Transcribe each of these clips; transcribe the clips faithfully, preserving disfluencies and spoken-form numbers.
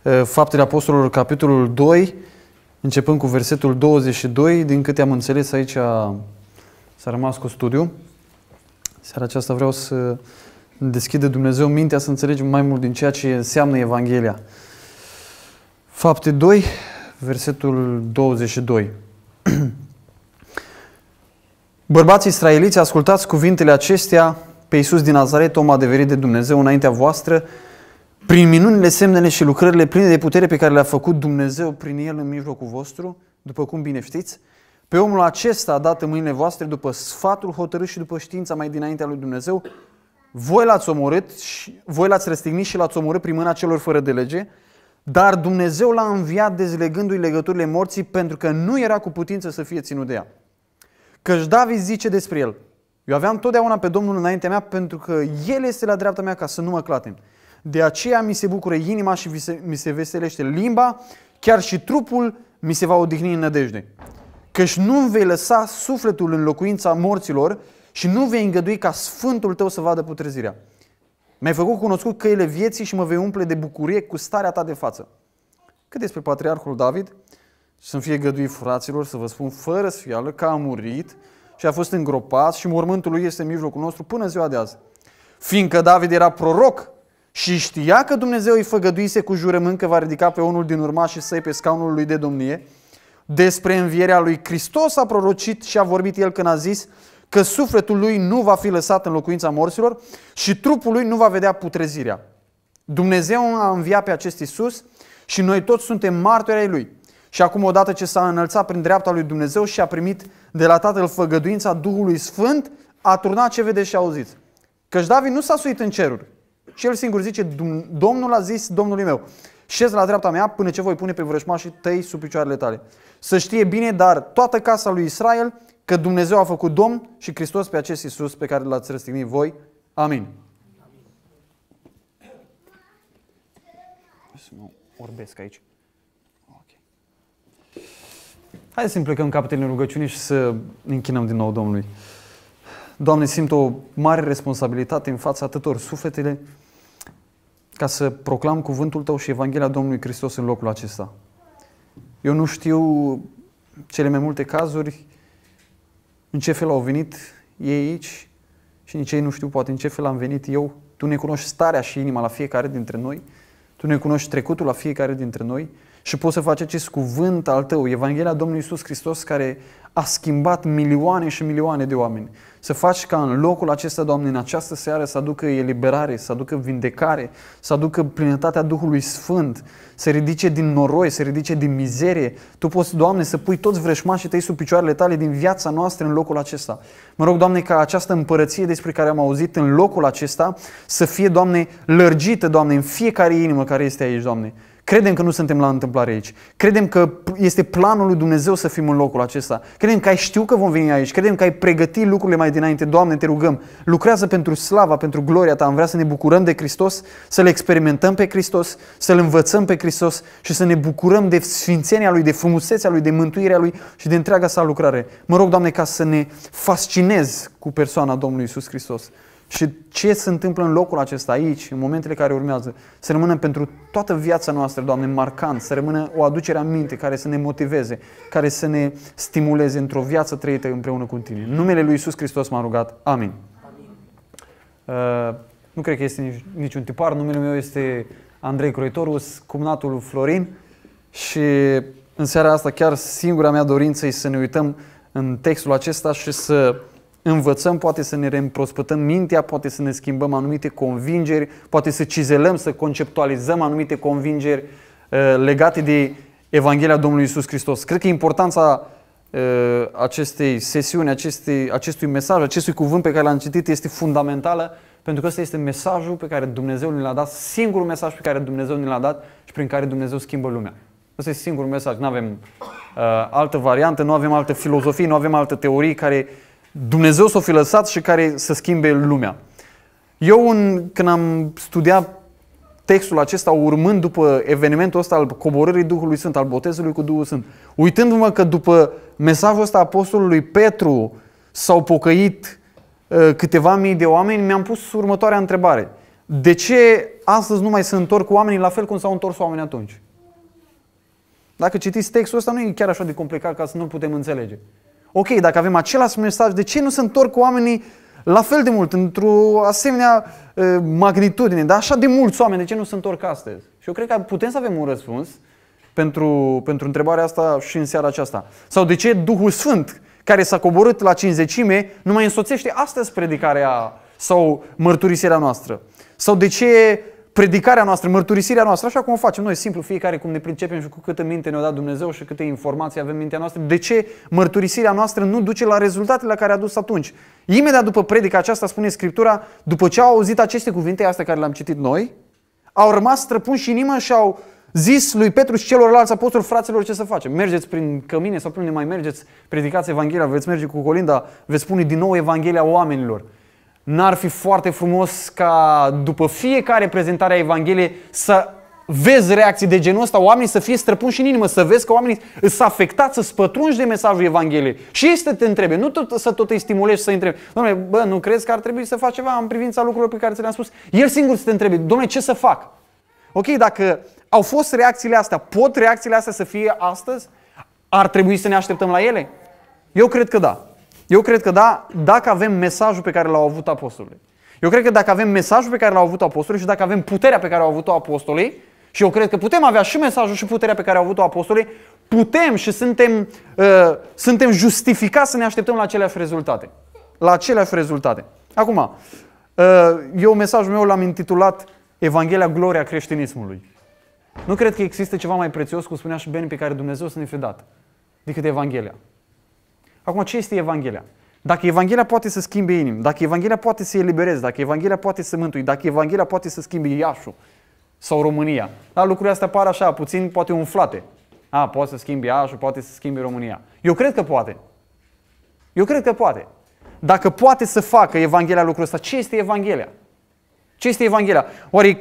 Faptele Apostolilor, capitolul doi, începând cu versetul douăzeci și doi. Din câte am înțeles, aici s-a rămas cu studiu. Seara aceasta vreau să deschide Dumnezeu mintea să înțelegem mai mult din ceea ce înseamnă Evanghelia. Fapte doi, versetul douăzeci și doi. Bărbați israeliți, ascultați cuvintele acestea: pe Iisus din Nazaret, om adeverit de Dumnezeu înaintea voastră, prin minunile, semnele și lucrările pline de putere pe care le-a făcut Dumnezeu prin El în mijlocul vostru, după cum bine știți. Pe omul acesta a dat în mâinile voastre după sfatul hotărât și după știința mai dinaintea lui Dumnezeu. Voi l-ați omorât, și, voi l-ați răstignit și l-ați omorât prin mâna celor fără de lege, dar Dumnezeu l-a înviat dezlegându-i legăturile morții, pentru că nu era cu putință să fie ținut de ea. Căci David zice despre el: eu aveam totdeauna pe Domnul înaintea mea, pentru că El este la dreapta mea ca să nu mă clatem. De aceea mi se bucură inima și mi se veselește limba, chiar și trupul mi se va odihni în nădejde. Căci nu vei lăsa sufletul în locuința morților și nu vei îngădui ca Sfântul tău să vadă putrezirea. Mi-ai făcut cunoscut căile vieții și mă vei umple de bucurie cu starea ta de față. Cât despre patriarhul David, să-mi fie găduit, fraților, să vă spun fără sfială că a murit și a fost îngropat și mormântul lui este în mijlocul nostru până ziua de azi. Fiindcă David era proroc și știa că Dumnezeu îi făgăduise cu jurământ că va ridica pe unul din urmașii săi pe scaunul lui de domnie, despre învierea lui Hristos a prorocit și a vorbit el când a zis că sufletul lui nu va fi lăsat în locuința morților și trupul lui nu va vedea putrezirea. Dumnezeu a înviat pe acest Iisus și noi toți suntem martori ai lui. Și acum, odată ce s-a înălțat prin dreapta lui Dumnezeu și a primit de la Tatăl făgăduința Duhului Sfânt, a turnat ce vedeți și auziți. Căci David nu s-a suit în ceruri. Și el singur zice: Domnul a zis Domnului meu: șezi la dreapta mea până ce voi pune pe vrăjmașii tăi sub picioarele tale. Să știe bine, dar toată casa lui Israel, că Dumnezeu a făcut Domn și Hristos pe acest Iisus pe care l-ați răstignit voi. Amin. Să mă orbesc aici. Okay. Hai să plecăm capetele în rugăciune și să ne închinăm din nou Domnului. Doamne, simt o mare responsabilitate în fața atâtor sufletele ca să proclam cuvântul Tău și Evanghelia Domnului Hristos în locul acesta. Eu nu știu cele mai multe cazuri în ce fel au venit ei aici și nici ei nu știu poate în ce fel am venit eu. Tu ne cunoști starea și inima la fiecare dintre noi. Tu ne cunoști trecutul la fiecare dintre noi și poți să faci acest cuvânt al Tău, Evanghelia Domnului Iisus Hristos, care a schimbat milioane și milioane de oameni. Să faci ca în locul acesta, Doamne, în această seară să aducă eliberare, să aducă vindecare, să aducă plinătatea Duhului Sfânt, să ridice din noroi, să ridice din mizerie. Tu poți, Doamne, să pui toți vrășmașii Tăi sub picioarele Tale din viața noastră în locul acesta. Mă rog, Doamne, ca această împărăție despre care am auzit în locul acesta să fie, Doamne, lărgită, Doamne, în fiecare inimă care este aici, Doamne. Credem că nu suntem la întâmplare aici. Credem că este planul lui Dumnezeu să fim în locul acesta. Credem că ai știut că vom veni aici. Credem că ai pregătit lucrurile mai dinainte. Doamne, Te rugăm, lucrează pentru slava, pentru gloria Ta. Am vrea să ne bucurăm de Hristos, să-L experimentăm pe Hristos, să-L învățăm pe Hristos și să ne bucurăm de sfințenia Lui, de frumusețea Lui, de mântuirea Lui și de întreaga Sa lucrare. Mă rog, Doamne, ca să ne fascinezi cu persoana Domnului Iisus Hristos. Și ce se întâmplă în locul acesta, aici, în momentele care urmează, să rămână pentru toată viața noastră, Doamne, marcant, să rămână o aducere aminte care să ne motiveze, care să ne stimuleze într-o viață trăită împreună cu Tine. În numele Lui Iisus Hristos m-am rugat. Amin. Amin. Uh, nu cred că este nici, niciun tipar. Numele meu este Andrei Croitoru, cumnatul Florin, și în seara asta chiar singura mea dorință e să ne uităm în textul acesta și să învățăm, poate să ne reîmprospătăm mintea, poate să ne schimbăm anumite convingeri, poate să cizelăm, să conceptualizăm anumite convingeri uh, legate de Evanghelia Domnului Iisus Hristos. Cred că importanța uh, acestei sesiuni, acestei, acestui mesaj, acestui cuvânt pe care l-am citit este fundamentală, pentru că ăsta este mesajul pe care Dumnezeu ne l-a dat, singurul mesaj pe care Dumnezeu ne l-a dat și prin care Dumnezeu schimbă lumea. Ăsta este singurul mesaj. Nu avem uh, altă variantă, nu avem altă filozofie, nu avem altă teorie care Dumnezeu s-o fi lăsat și care să schimbe lumea. Eu, în, când am studiat textul acesta, urmând după evenimentul ăsta al coborârii Duhului Sfânt, al botezului cu Duhul Sfânt, uitându-mă că după mesajul ăsta apostolului Petru s-au pocăit uh, câteva mii de oameni, mi-am pus următoarea întrebare. de ce astăzi nu mai se întorc oamenii la fel cum s-au întors oamenii atunci? Dacă citiți textul ăsta, nu e chiar așa de complicat ca să nu-l putem înțelege. Ok, dacă avem același mesaj, de ce nu se întorc oamenii la fel de mult, într-o asemenea uh, magnitudine, dar așa de mulți oameni, de ce nu se întorc astăzi? Și eu cred că putem să avem un răspuns pentru, pentru întrebarea asta și în seara aceasta. Sau de ce Duhul Sfânt, care s-a coborât la cinzecime, nu mai însoțește astăzi predicarea sau mărturisirea noastră? Sau de ce predicarea noastră, mărturisirea noastră, așa cum o facem noi, simplu, fiecare cum ne pricepem și cu câtă minte ne-a dat Dumnezeu și câte informații avem în mintea noastră, de ce mărturisirea noastră nu duce la rezultatele la care a dus atunci? Imediat după predica aceasta, spune Scriptura, după ce au auzit aceste cuvinte, astea care le-am citit noi, au rămas străpunși în inimă și au zis lui Petru și celorlalți apostoli, fraților, ce să facem? Mergeți prin cămine sau prin unde mai mergeți, predicați Evanghelia, veți merge cu colinda, veți spune din nou Evanghelia oamenilor. N-ar fi foarte frumos ca după fiecare prezentare a Evangheliei să vezi reacții de genul ăsta, oamenii să fie străpunși în inimă, să vezi că oamenii sunt afectați, să spătrunși de mesajul Evangheliei. Și ei să te întrebe, nu tot, să tot îi stimulezi să-i întrebi. Dom'le, bă, nu crezi că ar trebui să faci ceva în privința lucrurilor pe care ți le-am spus? El singur să te întrebe, dom'le, ce să fac? Ok, dacă au fost reacțiile astea, pot reacțiile astea să fie astăzi? Ar trebui să ne așteptăm la ele? Eu cred că da. Eu cred că da, dacă avem mesajul pe care l-au avut apostolii. Eu cred că dacă avem mesajul pe care l-au avut apostolii și dacă avem puterea pe care au avut-o apostolii, și eu cred că putem avea și mesajul și puterea pe care au avut-o apostolii, putem și suntem, uh, suntem justificați să ne așteptăm la aceleași rezultate. La aceleași rezultate. Acum, uh, eu mesajul meu l-am intitulat Evanghelia Gloria Creștinismului. Nu cred că există ceva mai prețios, cum spunea și Beni, pe care Dumnezeu să ne fi dat, decât Evanghelia. Acum, ce este Evanghelia? Dacă Evanghelia poate să schimbe inimi, dacă Evanghelia poate să elibereze, dacă Evanghelia poate să mântui, dacă Evanghelia poate să schimbe Iașu sau România, da, lucrurile astea par așa, puțin poate umflate. A, poate să schimbe Iașu, poate să schimbe România. Eu cred că poate. Eu cred că poate. Dacă poate să facă Evanghelia lucrul ăsta, ce este Evanghelia? Ce este Evanghelia? Oare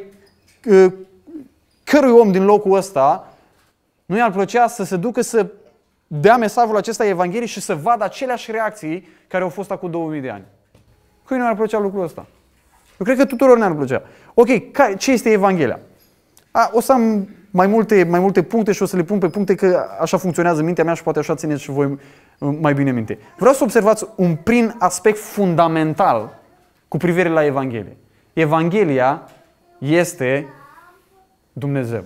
cărui om din locul ăsta nu i-ar plăcea să se ducă să dea mesajul acesta Evangheliei și să vadă aceleași reacții care au fost acum două mii de ani? Cui nu ar plăcea lucrul ăsta? Eu cred că tuturor ne-ar plăcea. Ok, ce este Evanghelia? A, o să am mai multe, mai multe puncte și o să le pun pe puncte că așa funcționează mintea mea și poate așa țineți și voi mai bine minte. Vreau să observați un prim aspect fundamental cu privire la Evanghelie. Evanghelia este Dumnezeu.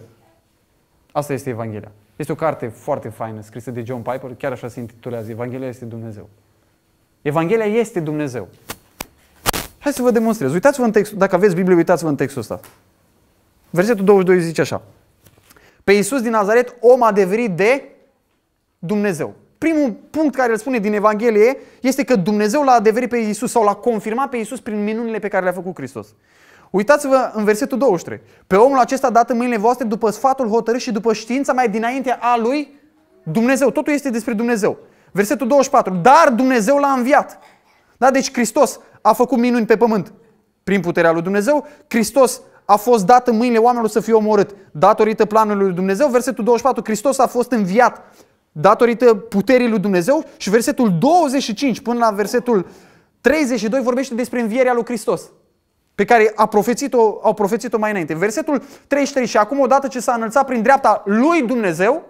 Asta este Evanghelia. Este o carte foarte faină, scrisă de John Piper, chiar așa se intitulează, Evanghelia este Dumnezeu. Evanghelia este Dumnezeu. Hai să vă demonstrez. Uitați-vă în textul, dacă aveți Biblie, uitați-vă în textul ăsta. Versetul douăzeci și doi zice așa. Pe Iisus din Nazaret, om adeverit de Dumnezeu. Primul punct care îl spune din Evanghelie este că Dumnezeu l-a adeverit pe Iisus sau l-a confirmat pe Iisus prin minunile pe care le-a făcut Hristos. Uitați-vă în versetul douăzeci și trei. Pe omul acesta a dat în mâinile voastre după sfatul hotărât și după știința mai dinainte a lui Dumnezeu. Totul este despre Dumnezeu. Versetul douăzeci și patru. Dar Dumnezeu l-a înviat. Da? Deci Hristos a făcut minuni pe pământ prin puterea lui Dumnezeu. Hristos a fost dat în mâinile oamenilor să fie omorât datorită planului lui Dumnezeu. Versetul douăzeci și patru. Hristos a fost înviat datorită puterii lui Dumnezeu. Și versetul douăzeci și cinci până la versetul treizeci și doi vorbește despre învierea lui Hristos, pe care a profețit-o, au profețit-o mai înainte. Versetul treizeci și trei. Și acum, odată ce s-a înălțat prin dreapta lui Dumnezeu,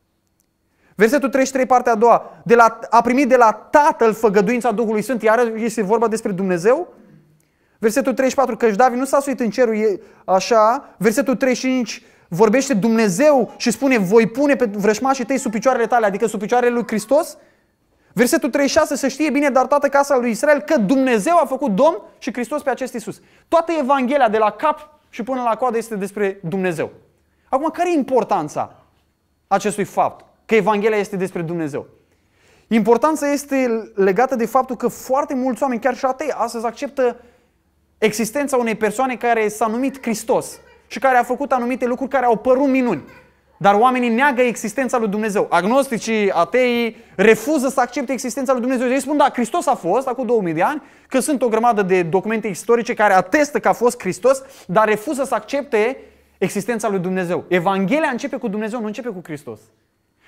versetul treizeci și trei, partea a doua, de la, a primit de la Tatăl făgăduința Duhului Sfânt, iar este vorba despre Dumnezeu. Versetul treizeci și patru, căci David nu s-a suit în cerul, e așa. Versetul treizeci și cinci vorbește Dumnezeu și spune, voi pune pe vrășmașii tăi sub picioarele tale, adică sub picioarele lui Hristos. Versetul treizeci și șase, să știe bine, dar toată casa lui Israel, că Dumnezeu a făcut Domn și Hristos pe acest Iisus. Toată Evanghelia de la cap și până la coadă este despre Dumnezeu. Acum, care e importanța acestui fapt? Că Evanghelia este despre Dumnezeu. Importanța este legată de faptul că foarte mulți oameni, chiar și atei, astăzi acceptă existența unei persoane care s-a numit Hristos și care a făcut anumite lucruri care au părut minuni. Dar oamenii neagă existența lui Dumnezeu. Agnosticii, ateii, refuză să accepte existența lui Dumnezeu. Ei spun, da, Hristos a fost acum două mii de ani, că sunt o grămadă de documente istorice care atestă că a fost Hristos, dar refuză să accepte existența lui Dumnezeu. Evanghelia începe cu Dumnezeu, nu începe cu Hristos.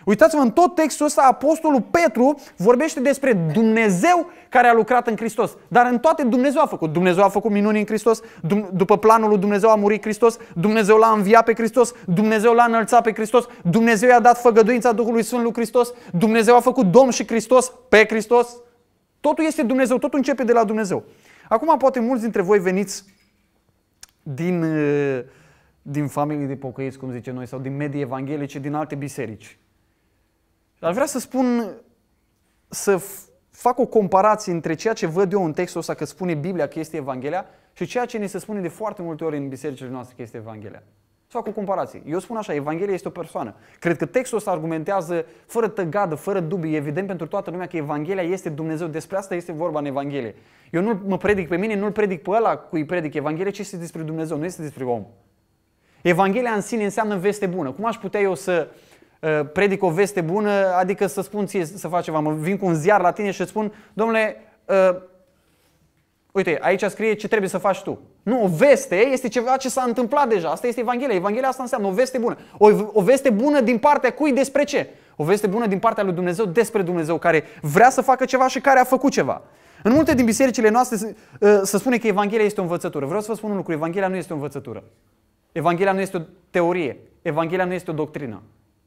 Uitați-vă, în tot textul ăsta, apostolul Petru vorbește despre Dumnezeu care a lucrat în Hristos. Dar în toate Dumnezeu a făcut. Dumnezeu a făcut minuni în Hristos, după planul lui Dumnezeu a murit Hristos, Dumnezeu l-a înviat pe Hristos, Dumnezeu l-a înălțat pe Hristos, Dumnezeu i-a dat făgăduința Duhului Sfânt lui Hristos, Dumnezeu a făcut Domn și Hristos pe Hristos. Totul este Dumnezeu, totul începe de la Dumnezeu. Acum poate mulți dintre voi veniți din, din familii de pocăiți, cum zicem noi, sau din medii evanghelice, din alte biserici. Aș vrea să spun, să fac o comparație între ceea ce văd eu în textul ăsta că spune Biblia că este Evanghelia și ceea ce ne se spune de foarte multe ori în bisericile noastre că este Evanghelia. Să fac o comparație. Eu spun așa, Evanghelia este o persoană. Cred că textul ăsta argumentează fără tăgadă, fără dubii, evident pentru toată lumea că Evanghelia este Dumnezeu. Despre asta este vorba în Evanghelie. Eu nu mă predic pe mine, nu-l predic pe ăla cui predic Evanghelia, ci este despre Dumnezeu, nu este despre om. Evanghelia în sine înseamnă veste bună. Cum aș putea eu să predic o veste bună, adică să spun ție să faci ceva, mă vin cu un ziar la tine și îți spun, domnule, uh, uite, aici scrie ce trebuie să faci tu. Nu, o veste este ceva ce s-a întâmplat deja, asta este Evanghelia, Evanghelia asta înseamnă o veste bună. O, o veste bună din partea cui, despre ce? O veste bună din partea lui Dumnezeu, despre Dumnezeu, care vrea să facă ceva și care a făcut ceva. În multe din bisericile noastre se, uh, se spune că Evanghelia este o învățătură. Vreau să vă spun un lucru, Evanghelia nu este o învățătură. Evanghelia nu este o teorie, Evanghelia nu este o doctrină.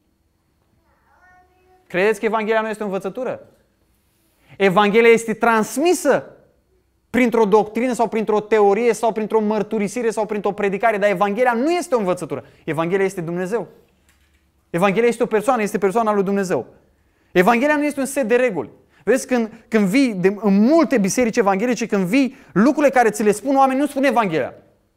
Credeți că Evanghelia nu este o învățătură? Evanghelia este transmisă printr-o doctrină sau printr-o teorie sau printr-o mărturisire sau printr-o predicare, dar Evanghelia nu este o învățătură. Evanghelia este Dumnezeu. Evanghelia este o persoană, este persoana lui Dumnezeu. Evanghelia nu este un set de reguli. Vezi, când, când vii de, în multe biserici evanghelice, când vii, lucrurile care ți le spun oamenii nu spun Evanghelia.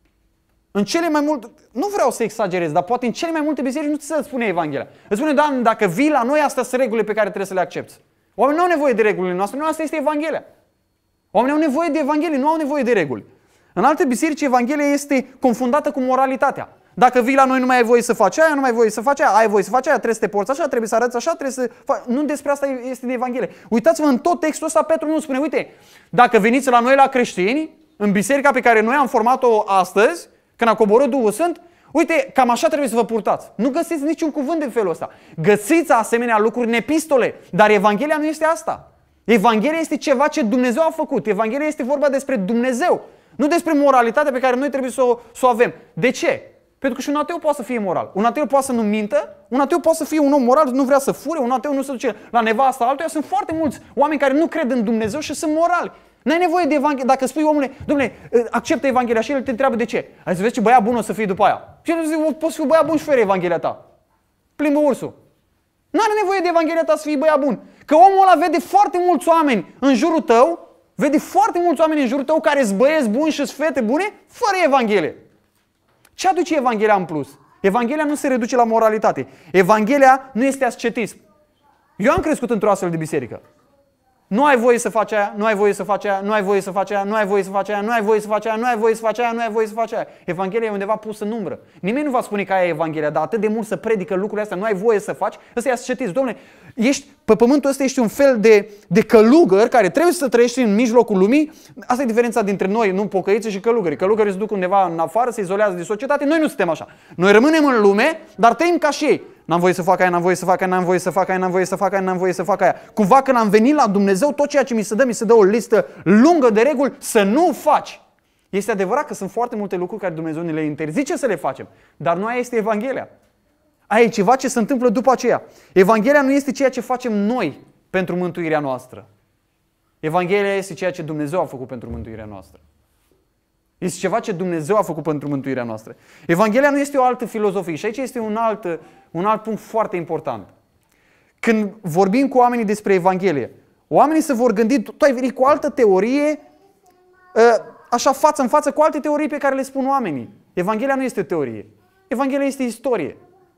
În cele mai multe, nu vreau să exagerez, dar poate în cele mai multe biserici nu ți se spune Evanghelia. Îți spune, Doamne, dacă vii la noi, astea sunt regulile pe care trebuie să le accepti. Oamenii nu au nevoie de regulile noastre, nu, asta este Evanghelia. Oamenii au nevoie de Evanghelie, nu au nevoie de reguli. În alte biserici, Evanghelia este confundată cu moralitatea. Dacă vii la noi, nu mai ai voie să faci aia, nu mai ai voie să faci aia, ai voie să faci aia, trebuie să te porți așa, trebuie să arăți așa, trebuie să faci. Nu despre asta este de Evanghelie. Uitați-vă, în tot textul ăsta Petru nu spune, uite, dacă veniți la noi la creștini, în biserica pe care noi am format-o astăzi, când a coborât Duhul Sfânt, uite, cam așa trebuie să vă purtați. Nu găsiți niciun cuvânt de felul ăsta. Găsiți asemenea lucruri în epistole, dar Evanghelia nu este asta. Evanghelia este ceva ce Dumnezeu a făcut. Evanghelia este vorba despre Dumnezeu, nu despre moralitatea pe care noi trebuie să o, să o avem. De ce? Pentru că și un ateu poate să fie moral. Un ateu poate să nu mintă, un ateu poate să fie un om moral, nu vrea să fure, un ateu nu se duce la nevasta altuia. Sunt foarte mulți oameni care nu cred în Dumnezeu și sunt morali. N-ai nevoie de Evanghelie. Dacă spui omule, domnule, acceptă Evanghelia și el te întreabă de ce. Hai să vezi ce băiat bun o să fii după aia. Și el zice, poți fi băiat bun și fără Evanghelia ta. Plimbă ursul. N-are nevoie de Evanghelia ta să fii băiat bun. Că omul ăla vede foarte mulți oameni în jurul tău, vede foarte mulți oameni în jurul tău care sunt băieți buni și sunt fete bune, fără Evanghelie. Ce aduce Evanghelia în plus? Evanghelia nu se reduce la moralitate. Evanghelia nu este ascetism. Eu am crescut într-o astfel de biserică. Nu ai voie să faci aia, nu ai voie să faci aia, nu ai voie să faci aia, nu ai voie să faci aia, nu ai voie să faci aia, nu ai voie să faci aia, nu ai voie să faci aia. Evanghelia e undeva pusă în umbră. Nimeni nu va spune că aia e Evanghelia, dar atât de mult să predică lucrurile astea, nu ai voie să faci, ăsta e ascetism. Dom'le, ești, pe pământul ăsta ești un fel de, de călugăr care trebuie să trăiești în mijlocul lumii. Asta e diferența dintre noi, nu pocăiți, și călugări. Călugării se duc undeva în afară, se izolează de societate. Noi nu suntem așa. Noi rămânem în lume, dar trăim ca și ei. N-am voie să fac aia, n-am voie să fac aia, n-am voie să fac aia, n-am voie să fac aia, n-am voie să fac aia. Cumva când am venit la Dumnezeu, tot ceea ce mi se dă, mi se dă o listă lungă de reguli să nu faci. Este adevărat că sunt foarte multe lucruri care Dumnezeu ne le interzice să le facem, dar nu aia este Evanghelia. Aia e ceva ce se întâmplă după aceea. Evanghelia nu este ceea ce facem noi pentru mântuirea noastră. Evanghelia este ceea ce Dumnezeu a făcut pentru mântuirea noastră. Este ceva ce Dumnezeu a făcut pentru mântuirea noastră. Evanghelia nu este o altă filozofie. Și aici este un alt, un alt punct foarte important. Când vorbim cu oamenii despre Evanghelie, oamenii se vor gândi, tu ai venit cu o altă teorie, așa față în față cu alte teorii pe care le spun oamenii. Evanghelia nu este o teorie. Evanghelia este istorie.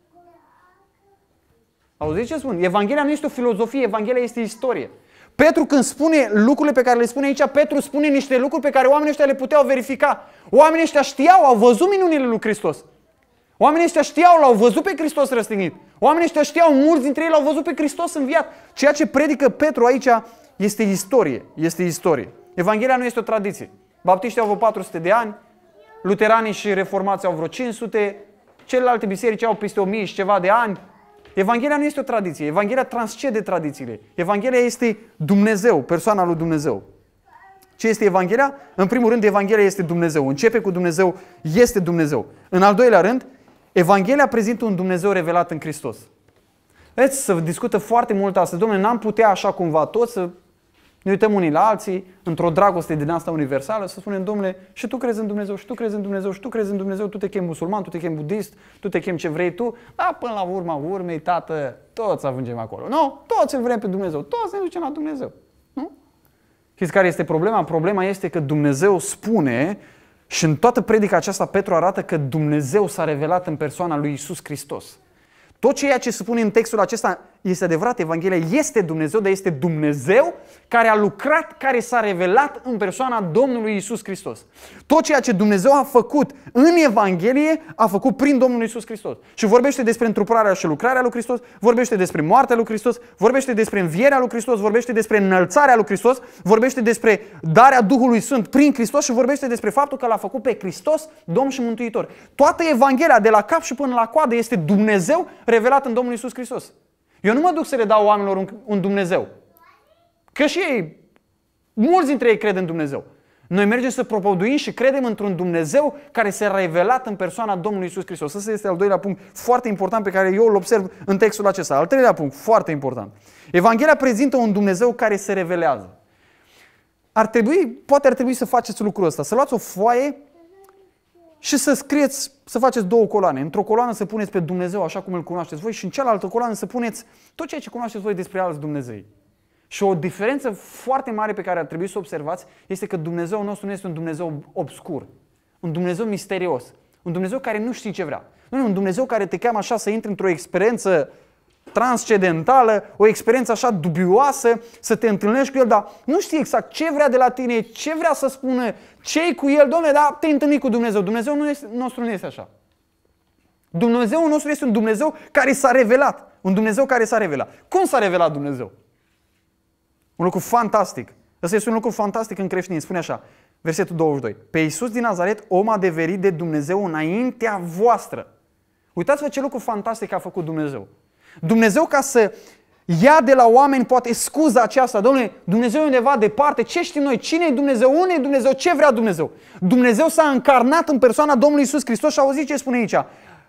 Auziți ce spun? Evanghelia nu este o filozofie, Evanghelia este istorie. Petru când spune lucrurile pe care le spune aici, Petru spune niște lucruri pe care oamenii ăștia le puteau verifica. Oamenii ăștia știau, au văzut minunile lui Hristos. Oamenii ăștia știau, l-au văzut pe Hristos răstignit. Oamenii ăștia știau, mulți dintre ei l-au văzut pe Hristos înviat. Ceea ce predică Petru aici este istorie. Este istorie. Evanghelia nu este o tradiție. Baptiștii au vreo patru sute de ani, luteranii și reformații au vreo cinci sute, celelalte biserici au peste o mie și ceva de ani. Evanghelia nu este o tradiție. Evanghelia transcede tradițiile. Evanghelia este Dumnezeu, persoana lui Dumnezeu. Ce este Evanghelia? În primul rând, Evanghelia este Dumnezeu. Începe cu Dumnezeu, este Dumnezeu. În al doilea rând, Evanghelia prezintă un Dumnezeu revelat în Hristos. Vedeți, se discută foarte mult astăzi. Dom'le, n-am putea așa cumva toți să ne uităm unii la alții, într-o dragoste din asta universală, să spunem, dom'le, și tu crezi în Dumnezeu, și tu crezi în Dumnezeu, și tu crezi în Dumnezeu, tu te chemi musulman, tu te chemi budist, tu te chemi ce vrei tu, dar până la urma urmei, tată, toți ajungem acolo. Nu, toți îl vrem pe Dumnezeu, toți ne ducem la Dumnezeu. Nu? Știți care este problema? Problema este că Dumnezeu spune, și în toată predica aceasta Petru arată că Dumnezeu s-a revelat în persoana lui Iisus Hristos. Tot ceea ce se spune în textul acesta este adevărat, Evanghelia este Dumnezeu, dar este Dumnezeu care a lucrat, care s-a revelat în persoana Domnului Iisus Hristos. Tot ceea ce Dumnezeu a făcut în Evanghelie, a făcut prin Domnul Iisus Hristos. Și vorbește despre întruparea și lucrarea lui Hristos, vorbește despre moartea lui Hristos, vorbește despre învierea lui Hristos, vorbește despre înălțarea lui Hristos, vorbește despre darea Duhului Sfânt prin Hristos și vorbește despre faptul că l-a făcut pe Hristos Domn și Mântuitor. Toată Evanghelia, de la cap și până la coadă, este Dumnezeu revelat în Domnul Iisus Hristos. Eu nu mă duc să le dau oamenilor un, un Dumnezeu. Că și ei, mulți dintre ei cred în Dumnezeu. Noi mergem să propovăduim și credem într-un Dumnezeu care s-a revelat în persoana Domnului Iisus Hristos. Ăsta este al doilea punct foarte important pe care eu îl observ în textul acesta. Al treilea punct foarte important. Evanghelia prezintă un Dumnezeu care se revelează. Ar trebui, poate ar trebui să faceți lucrul ăsta. Să luați o foaie și să scrieți, să faceți două coloane. Într-o coloană să puneți pe Dumnezeu așa cum îl cunoașteți voi și în cealaltă coloană să puneți tot ceea ce cunoașteți voi despre alți Dumnezei. Și o diferență foarte mare pe care ar trebui să o observați este că Dumnezeul nostru nu este un Dumnezeu obscur, un Dumnezeu misterios, un Dumnezeu care nu știe ce vrea. Nu e un Dumnezeu care te cheamă așa să intri într-o experiență transcendentală, o experiență așa dubioasă, să te întâlnești cu El, dar nu știi exact ce vrea de la tine, ce vrea să spună, ce-i cu El, Doamne, dar te-ai întâlnit cu Dumnezeu. Dumnezeul nu este, nostru nu este așa. Dumnezeul nostru este un Dumnezeu care s-a revelat. Un Dumnezeu care s-a revelat. Cum s-a revelat Dumnezeu? Un lucru fantastic. Ăsta este un lucru fantastic în creștinism. Spune așa, versetul douăzeci și doi. Pe Iisus din Nazaret, om adeverit de Dumnezeu înaintea voastră. Uitați-vă ce lucru fantastic a făcut Dumnezeu. Dumnezeu, ca să ia de la oameni poate scuza aceasta, Domnule, Dumnezeu e undeva departe, ce știm noi, cine e Dumnezeu, unde e Dumnezeu, ce vrea Dumnezeu? Dumnezeu s-a încarnat în persoana Domnului Iisus Hristos și auziți ce spune aici.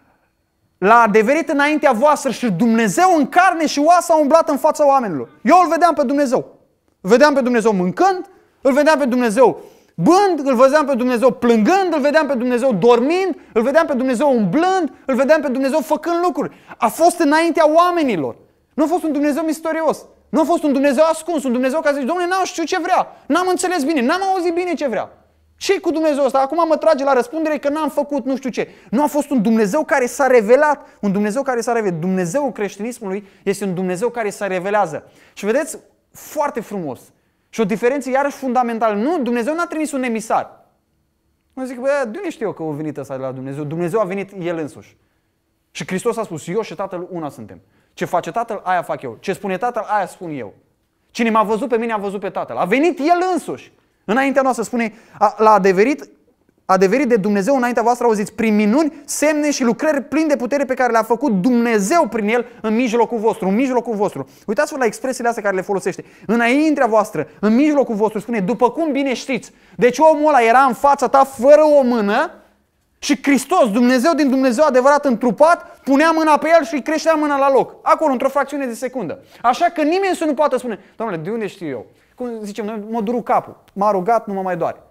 L-a adeverit înaintea voastră și Dumnezeu în carne și oasă a umblat în fața oamenilor. Eu îl vedeam pe Dumnezeu. Îl vedeam pe Dumnezeu mâncând, îl vedeam pe Dumnezeu bând, îl vedeam pe Dumnezeu plângând, îl vedeam pe Dumnezeu dormind, îl vedeam pe Dumnezeu umblând, îl vedeam pe Dumnezeu făcând lucruri. A fost înaintea oamenilor. Nu a fost un Dumnezeu misterios. Nu a fost un Dumnezeu ascuns, un Dumnezeu care zice, Dom'le, n-am știu ce vrea, n-am înțeles bine, n-am auzit bine ce vrea. Ce-i cu Dumnezeu ăsta? Acum mă trage la răspundere că n-am făcut nu știu ce. Nu a fost un Dumnezeu care s-a revelat. Un Dumnezeu care s-a revelat. Dumnezeul creștinismului este un Dumnezeu care se revelează. Și vedeți, foarte frumos. Și o diferență iarăși fundamentală. Nu, Dumnezeu n-a trimis un emisar. Nu zic, bă, de unde știu eu că a venit ăsta de la Dumnezeu? Dumnezeu a venit El însuși. Și Hristos a spus, eu și Tatăl una suntem. Ce face Tatăl, aia fac eu. Ce spune Tatăl, aia spun eu. Cine m-a văzut pe mine a văzut pe Tatăl. A venit El însuși. Înaintea noastră spune, l-a adeverit, adeverit de Dumnezeu înaintea voastră, auziți, prin minuni, semne și lucrări plini de putere pe care le-a făcut Dumnezeu prin El în mijlocul vostru, în mijlocul vostru. Uitați-vă la expresiile astea care le folosește. Înaintea voastră, în mijlocul vostru, spune, după cum bine știți. Deci omul ăla era în fața ta fără o mână și Hristos, Dumnezeu din Dumnezeu adevărat întrupat, punea mâna pe El și îi creștea mâna la loc. Acolo, într-o fracțiune de secundă. Așa că nimeni să nu poată spune, Doamne, de unde știu eu? Cum zicem noi, mă duru capul, m-a rugat, nu mă mai doare.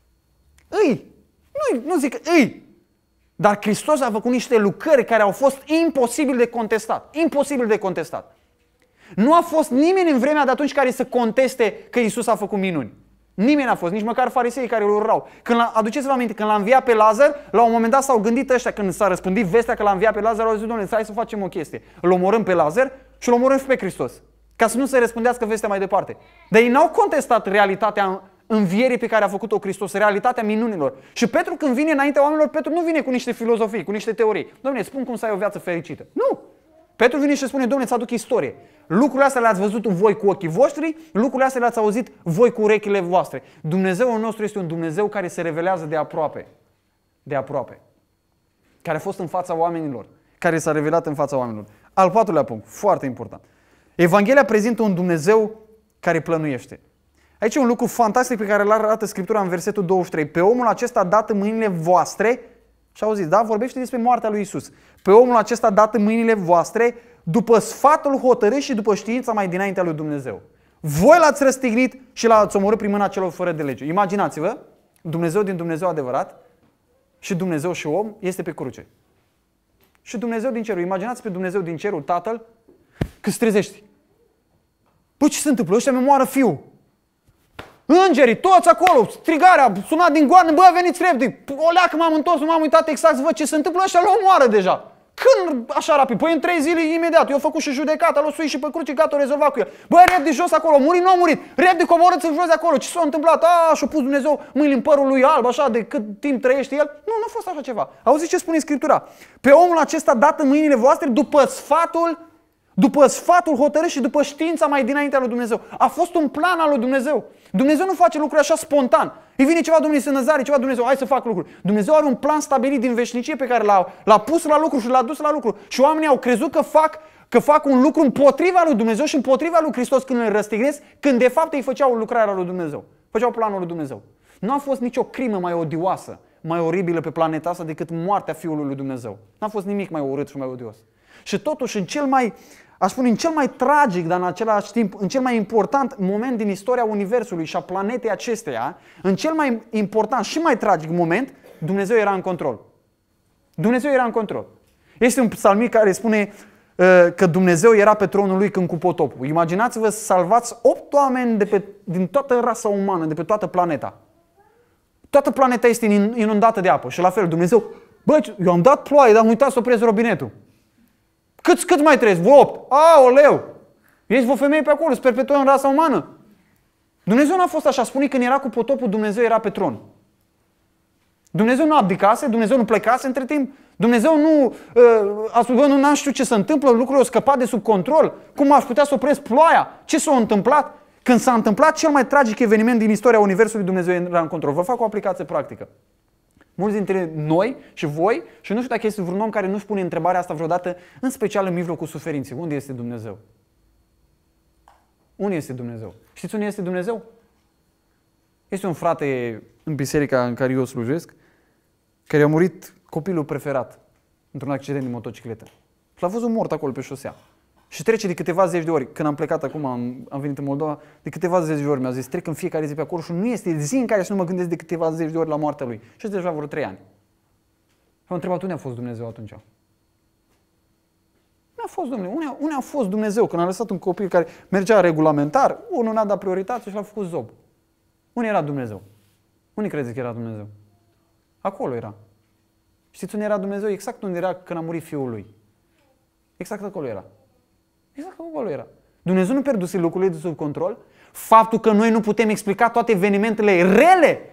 Îi, nu, nu zic îi, dar Hristos a făcut niște lucrări care au fost imposibil de contestat. Imposibil de contestat. Nu a fost nimeni în vremea de atunci care să conteste că Iisus a făcut minuni. Nimeni n-a fost, nici măcar fariseii care îl urrau. Când aduceți-vă aminte, când l-a înviat pe Lazar, la un moment dat s-au gândit ăștia, când s-a răspândit vestea că l-a înviat pe Lazar, au zis, Doamne, hai să facem o chestie. Îl omorâm pe Lazar și îl omorâm și pe Hristos. Ca să nu se răspândească vestea mai departe. Dar ei n-au contestat realitatea învierii pe care a făcut-o Hristos, realitatea minunilor. Și Petru, când vine înaintea oamenilor, Petru nu vine cu niște filozofii, cu niște teorii. Doamne, spun cum să ai o viață fericită. Nu! Petru vine și spune, Doamne, îți aduc istorie. Lucrurile astea le-ați văzut voi cu ochii voștri, lucrurile astea le-ați auzit voi cu urechile voastre. Dumnezeul nostru este un Dumnezeu care se revelează de aproape. De aproape. Care a fost în fața oamenilor. care s-a revelat în fața oamenilor. Al patrulea punct, foarte important. Evanghelia prezintă un Dumnezeu care plănuiește. Aici e un lucru fantastic pe care îl arată Scriptura în versetul douăzeci și trei. Pe omul acesta a dat în mâinile voastre, și auziți, da? Vorbește despre moartea lui Iisus. Pe omul acesta a dat în mâinile voastre după sfatul hotărât și după știința mai dinaintea lui Dumnezeu. Voi l-ați răstignit și l-ați omorât prin mâna celor fără de lege. Imaginați-vă, Dumnezeu din Dumnezeu adevărat și Dumnezeu și om este pe cruce. Și Dumnezeu din cerul, imaginați pe Dumnezeu din cerul, Tatăl, că se trezești. Păi ce se întâmplă? Ăștia mi moară fiul. Îngerii, toți acolo, strigarea, sunat din goană, bă, veniți repede. O leacă m-am întors, nu m-am uitat exact să văd ce se întâmplă, ăștia l-o moară deja. Când așa rapid? Păi în trei zile imediat. Eu făcut și judecata, l-o suit și pe cruce, gata, o rezolvat cu el. Bă, repede jos acolo, murit, nu a murit. Repede coborâți-l jos de acolo. Ce s-a întâmplat? A, și-a pus Dumnezeu mâinile în părul lui alb, așa, de cât timp trăiește el. Nu, nu a fost așa ceva. Auziți ce spune Scriptura? Pe omul acesta dat în mâinile voastre după sfatul După sfatul hotărât și după știința mai dinaintea lui Dumnezeu. A fost un plan al lui Dumnezeu. Dumnezeu nu face lucruri așa spontan. Îi vine ceva Dumnezeu Năzare, ceva Dumnezeu, hai să fac lucruri. Dumnezeu are un plan stabilit din veșnicie pe care l-a, l-a pus la lucru și l-a dus la lucru. Și oamenii au crezut că fac, că fac un lucru împotriva lui Dumnezeu și împotriva lui Hristos când îl răstignesc, când de fapt ei făceau lucrarea lui Dumnezeu. Făceau planul lui Dumnezeu. Nu a fost nicio crimă mai odioasă, mai oribilă pe planeta asta decât moartea Fiului lui Dumnezeu. N-a fost nimic mai urât și mai odios. Și totuși în cel mai Aș spune în cel mai tragic, dar în același timp, în cel mai important moment din istoria Universului și a planetei acesteia, în cel mai important și mai tragic moment, Dumnezeu era în control. Dumnezeu era în control. Este un psalmit care spune uh, că Dumnezeu era pe tronul lui când cu potopul. Imaginați-vă să salvați opt oameni de pe, din toată rasa umană, de pe toată planeta. Toată planeta este inundată de apă și la fel Dumnezeu, bă, eu am dat ploaie, dar am uitat să opresc robinetul. Cât, cât mai trăiesc? Vă opt? Aoleu! Ești vă femei pe acolo, să perpetuăm rasa umană. Dumnezeu nu a fost așa. Spune când era cu potopul, Dumnezeu era pe tron. Dumnezeu nu abdicase, Dumnezeu nu plecase între timp. Dumnezeu nu uh, a spus, bă, nu n-am știut ce se întâmplă, lucrurile au scăpat de sub control. Cum aș putea să opresc ploaia? Ce s-a întâmplat? Când s-a întâmplat cel mai tragic eveniment din istoria Universului, Dumnezeu era în control. Vă fac o aplicație practică. Mulți dintre noi și voi, și nu știu dacă este vreun om care nu-și pune întrebarea asta vreodată, în special în mijlocul suferinței. Unde este Dumnezeu? Unde este Dumnezeu? Știți unde este Dumnezeu? Este un frate în biserica în care eu slujesc, care a murit copilul preferat într-un accident de motocicletă. Și l-a văzut mort acolo pe șosea. Și trece de câteva zeci de ori. Când am plecat acum, am, am venit în Moldova, de câteva zeci de ori mi-a zis, trec în fiecare zi pe acolo și nu este zi în care să nu mă gândesc de câteva zeci de ori la moartea lui. Și deja vreo trei ani. Și am întrebat, unde a fost Dumnezeu atunci? Unde a fost Dumnezeu? Unde a, unde a fost Dumnezeu când a lăsat un copil care mergea regulamentar, unul n-a dat prioritate și l-a făcut zob? Unde era Dumnezeu? Unde credeți că era Dumnezeu? Acolo era. Știți unde era Dumnezeu? Exact unde era când a murit fiul lui. Exact acolo era. Exact acolo era. Dumnezeu nu pierduse lucrurile de sub control. Faptul că noi nu putem explica toate evenimentele rele,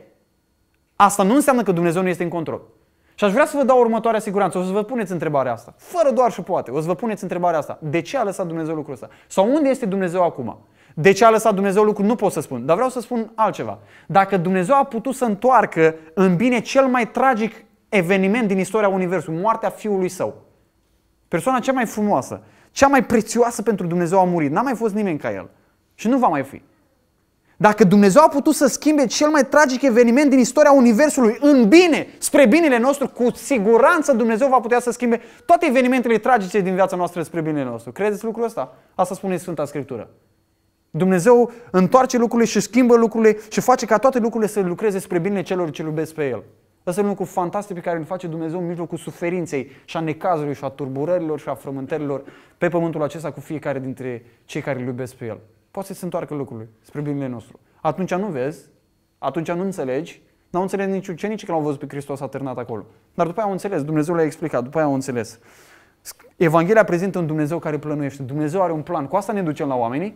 asta nu înseamnă că Dumnezeu nu este în control. Și aș vrea să vă dau următoarea siguranță. O să vă puneți întrebarea asta. Fără doar și poate. O să vă puneți întrebarea asta. De ce a lăsat Dumnezeu lucrul ăsta? Sau unde este Dumnezeu acum? De ce a lăsat Dumnezeu lucrul? Nu pot să spun. Dar vreau să spun altceva. Dacă Dumnezeu a putut să întoarcă în bine cel mai tragic eveniment din istoria Universului, moartea fiului său, persoana cea mai frumoasă, cea mai prețioasă pentru Dumnezeu a murit. N-a mai fost nimeni ca el. Și nu va mai fi. Dacă Dumnezeu a putut să schimbe cel mai tragic eveniment din istoria Universului în bine, spre binele nostru, cu siguranță Dumnezeu va putea să schimbe toate evenimentele tragice din viața noastră spre binele nostru. Credeți lucrul ăsta? Asta spune Sfânta Scriptură. Dumnezeu întoarce lucrurile și schimbă lucrurile și face ca toate lucrurile să lucreze spre binele celor ce iubesc pe El. Asta e un lucru fantastic pe care îl face Dumnezeu în mijlocul suferinței și a necazului și a turburărilor și a frământărilor pe pământul acesta cu fiecare dintre cei care îl iubesc pe El. Poate să se întoarcă lucrurile spre binele nostru. Atunci nu vezi, atunci nu înțelegi, n-au înțeles nici ucenicii că l-au văzut pe Hristos atârnat acolo. Dar după aia au înțeles, Dumnezeu le-a explicat, după aia au înțeles. Evanghelia prezintă un Dumnezeu care plănuiește. Dumnezeu are un plan. Cu asta ne ducem la oamenii.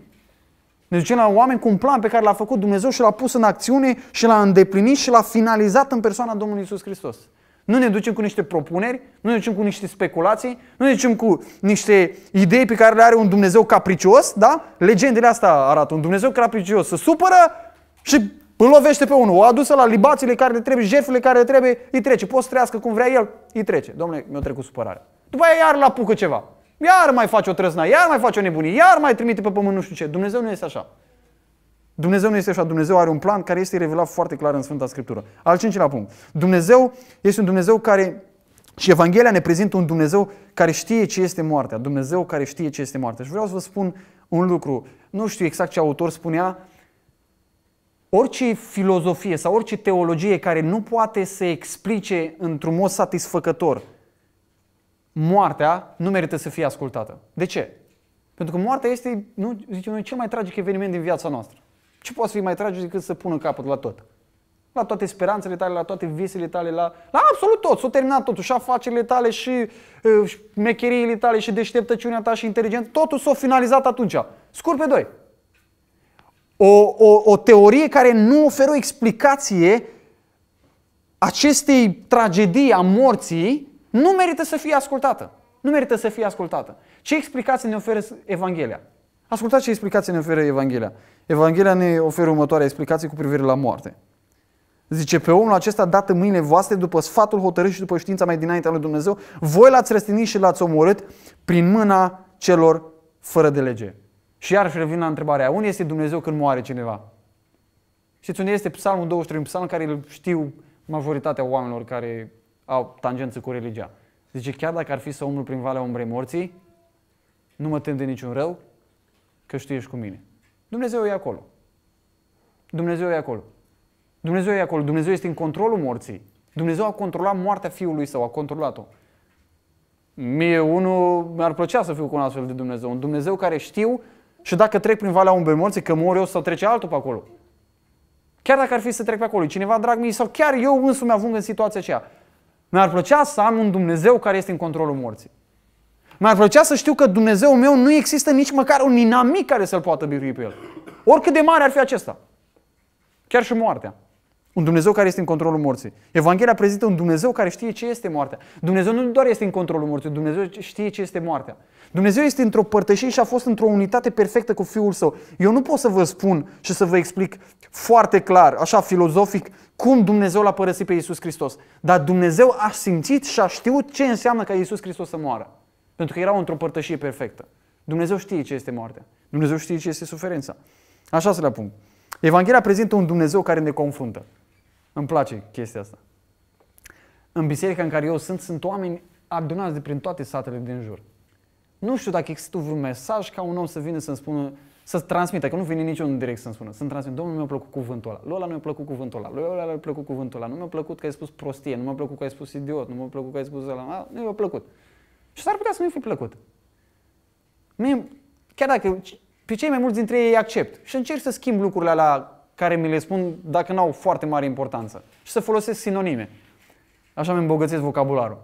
Ne ducem la oameni cu un plan pe care l-a făcut Dumnezeu și l-a pus în acțiune și l-a îndeplinit și l-a finalizat în persoana Domnului Iisus Hristos. Nu ne ducem cu niște propuneri, nu ne ducem cu niște speculații, nu ne ducem cu niște idei pe care le are un Dumnezeu capricios, da? Legendele astea arată un Dumnezeu capricios, se supără și îl lovește pe unul. O adusă la libațiile care le trebuie, jertfele care le trebuie, îi trece. Poți să trăiască cum vrea el, îi trece. Dom'le, mi-a trecut supărarea. După aia iar la apucă ceva. Iar mai face o trăsna, iar mai face o nebunie, iar mai trimite pe pământ nu știu ce. Dumnezeu nu este așa. Dumnezeu nu este așa. Dumnezeu are un plan care este revelat foarte clar în Sfânta Scriptură. Al cincilea punct. Dumnezeu este un Dumnezeu care, și Evanghelia ne prezintă un Dumnezeu care știe ce este moartea. Dumnezeu care știe ce este moartea. Și vreau să vă spun un lucru. Nu știu exact ce autor spunea. Orice filozofie sau orice teologie care nu poate să explice într-un mod satisfăcător moartea, nu merită să fie ascultată. De ce? Pentru că moartea este, nu, zicem noi, cel mai tragic eveniment din viața noastră. Ce poate să fie mai tragic decât să pună capăt la tot? La toate speranțele tale, la toate visele tale, la, la absolut tot. S-a terminat totul. Și afacerile tale, și uh, mecheriile tale, și deșteptăciunea ta, și inteligență. Totul s-a finalizat atunci. Scurt pe doi. O, o, o teorie care nu oferă o explicație acestei tragedii a morții nu merită să fie ascultată. Nu merită să fie ascultată. Ce explicație ne oferă Evanghelia? Ascultați ce explicație ne oferă Evanghelia. Evanghelia ne oferă următoarea explicație cu privire la moarte. Zice, pe omul acesta dat în mâinile voastre, după sfatul hotărât și după știința mai dinaintea lui Dumnezeu, voi l-ați răstignit și l-ați omorât prin mâna celor fără de lege. Și iarăși revin la întrebarea, unde este Dumnezeu când moare cineva? Știți unde este Psalmul douăzeci și trei, un psalm care îl știu majoritatea oamenilor care au tangență cu religia. Zice, chiar dacă ar fi să umblu prin valea umbrei morții, nu mă tem de niciun rău, că știu ești cu mine. Dumnezeu e acolo. Dumnezeu e acolo. Dumnezeu e acolo. Dumnezeu este în controlul morții. Dumnezeu a controlat moartea Fiului Său, a controlat-o. Mie unul mi-ar plăcea să fiu cu un astfel de Dumnezeu. Un Dumnezeu care știu și dacă trec prin valea umbrei morții, că mor eu sau trece altul pe acolo. Chiar dacă ar fi să trec pe acolo, cineva drag mie sau chiar eu însumi ajung în situația aceea. Mi-ar plăcea să am un Dumnezeu care este în controlul morții. Mi-ar plăcea să știu că Dumnezeul meu nu există nici măcar un inamic care să-l poată birui pe el. Oricât de mare ar fi acesta. Chiar și moartea. Un Dumnezeu care este în controlul morții. Evanghelia prezintă un Dumnezeu care știe ce este moartea. Dumnezeu nu doar este în controlul morții, Dumnezeu știe ce este moartea. Dumnezeu este într-o părtășie și a fost într-o unitate perfectă cu Fiul Său. Eu nu pot să vă spun și să vă explic foarte clar, așa filozofic, cum Dumnezeu l-a părăsit pe Iisus Hristos. Dar Dumnezeu a simțit și a știut ce înseamnă ca Iisus Hristos să moară. Pentru că erau într-o părtășie perfectă. Dumnezeu știe ce este moartea. Dumnezeu știe ce este suferința. Așa să le punct. Evanghelia prezintă un Dumnezeu care ne confruntă. Îmi place chestia asta. În biserica în care eu sunt, sunt oameni adunați de prin toate satele din jur. Nu știu dacă există vreun mesaj ca un om să vină să-mi spună, să transmită, că nu vine niciunul direct să-mi spună, să-mi transmită, Domnul, mi-a plăcut cuvântul ăla, lui ăla nu mi-a plăcut cuvântul ăla, lui ăla mi-a plăcut cuvântul ăla, nu mi-a plăcut că ai spus prostie, nu mi-a plăcut că ai spus idiot, nu mi-a plăcut că ai spus ăla, nu mi-a plăcut. Și s-ar putea să nu-i fi plăcut. Mie, chiar dacă pe cei mai mulți dintre ei îi accept și încerc să schimb lucrurile alea care mi le spun dacă n-au foarte mare importanță și să folosesc sinonime. Așa mi îmbogățesc vocabularul.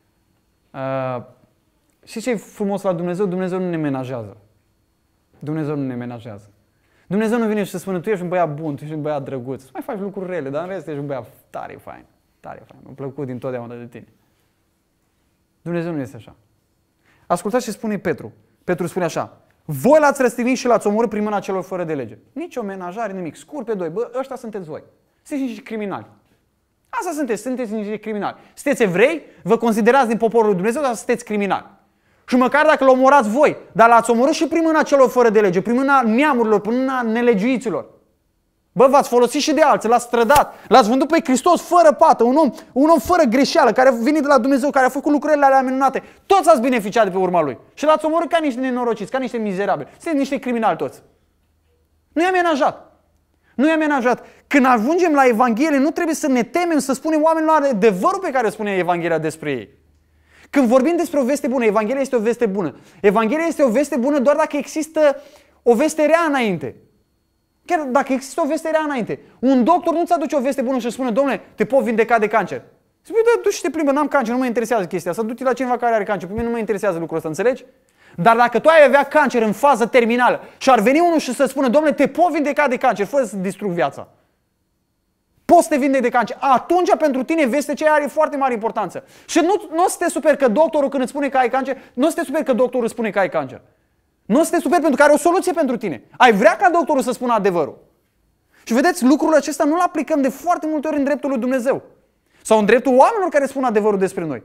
Uh, și ce e frumos la Dumnezeu? Dumnezeu nu ne menajează. Dumnezeu nu ne menajează. Dumnezeu nu vine și să spună, tu ești un băiat bun, tu ești un băiat drăguț, mai faci lucruri rele, dar în rest ești un băiat tare fain, tare fain, mi-a plăcut dintotdeauna de tine. Dumnezeu nu este așa. Ascultați ce spune Petru. Petru spune așa, voi l-ați răstignit și l-ați omorât prin mâna celor fără de lege. Nici o menajare, nimic. Scurt pe doi. Bă, ăștia sunteți voi. Sunteți niște criminali. Asta sunteți, sunteți niște criminali. Sunteți evrei, vă considerați din poporul lui Dumnezeu, dar sunteți criminali. Și măcar dacă l-omorați voi, dar l-ați omorât și prin mâna celor fără de lege, prin mâna neamurilor, prin mâna nelegiuiților. Bă, v-ați folosit și de alții, l-ați strădat, l-ați vândut pe Hristos fără pată, un om, un om fără greșeală, care a venit de la Dumnezeu, care a făcut lucrurile alea minunate. Toți ați beneficiat de pe urma lui. Și l-ați omorât ca niște nenorociți, ca niște mizerabili. Sunteți niște criminali toți. Nu i-a amenajat. Nu i-a amenajat. Când ajungem la Evanghelie, nu trebuie să ne temem să spunem oamenilor adevărul pe care spune Evanghelia despre ei. Când vorbim despre o veste bună, Evanghelia este o veste bună. Evanghelia este o veste bună doar dacă există o veste rea înainte. Chiar dacă există o veste rea înainte. Un doctor nu-ți aduce o veste bună și îți spune, domnule, te pot vindeca de cancer. Spune, da, du și te plimbă, n-am cancer, nu mă interesează chestia asta. Du-te la cineva care are cancer, pe mine nu mă interesează lucrul ăsta, înțelegi? Dar dacă tu ai avea cancer în fază terminală și ar veni unul și să spună, domnule, te pot vindeca de cancer, fără să distrug viața. Poți să te vindeci de cancer. Atunci pentru tine vestea aceea are foarte mare importanță. Și nu, nu o să te superi că doctorul când îți spune că ai cancer, nu o să te superi că doctorul îți spune că ai cancer. Nu o să te superi pentru că are o soluție pentru tine. Ai vrea ca doctorul să spună adevărul. Și vedeți, lucrul acesta nu-l aplicăm de foarte multe ori în dreptul lui Dumnezeu. Sau în dreptul oamenilor care spun adevărul despre noi.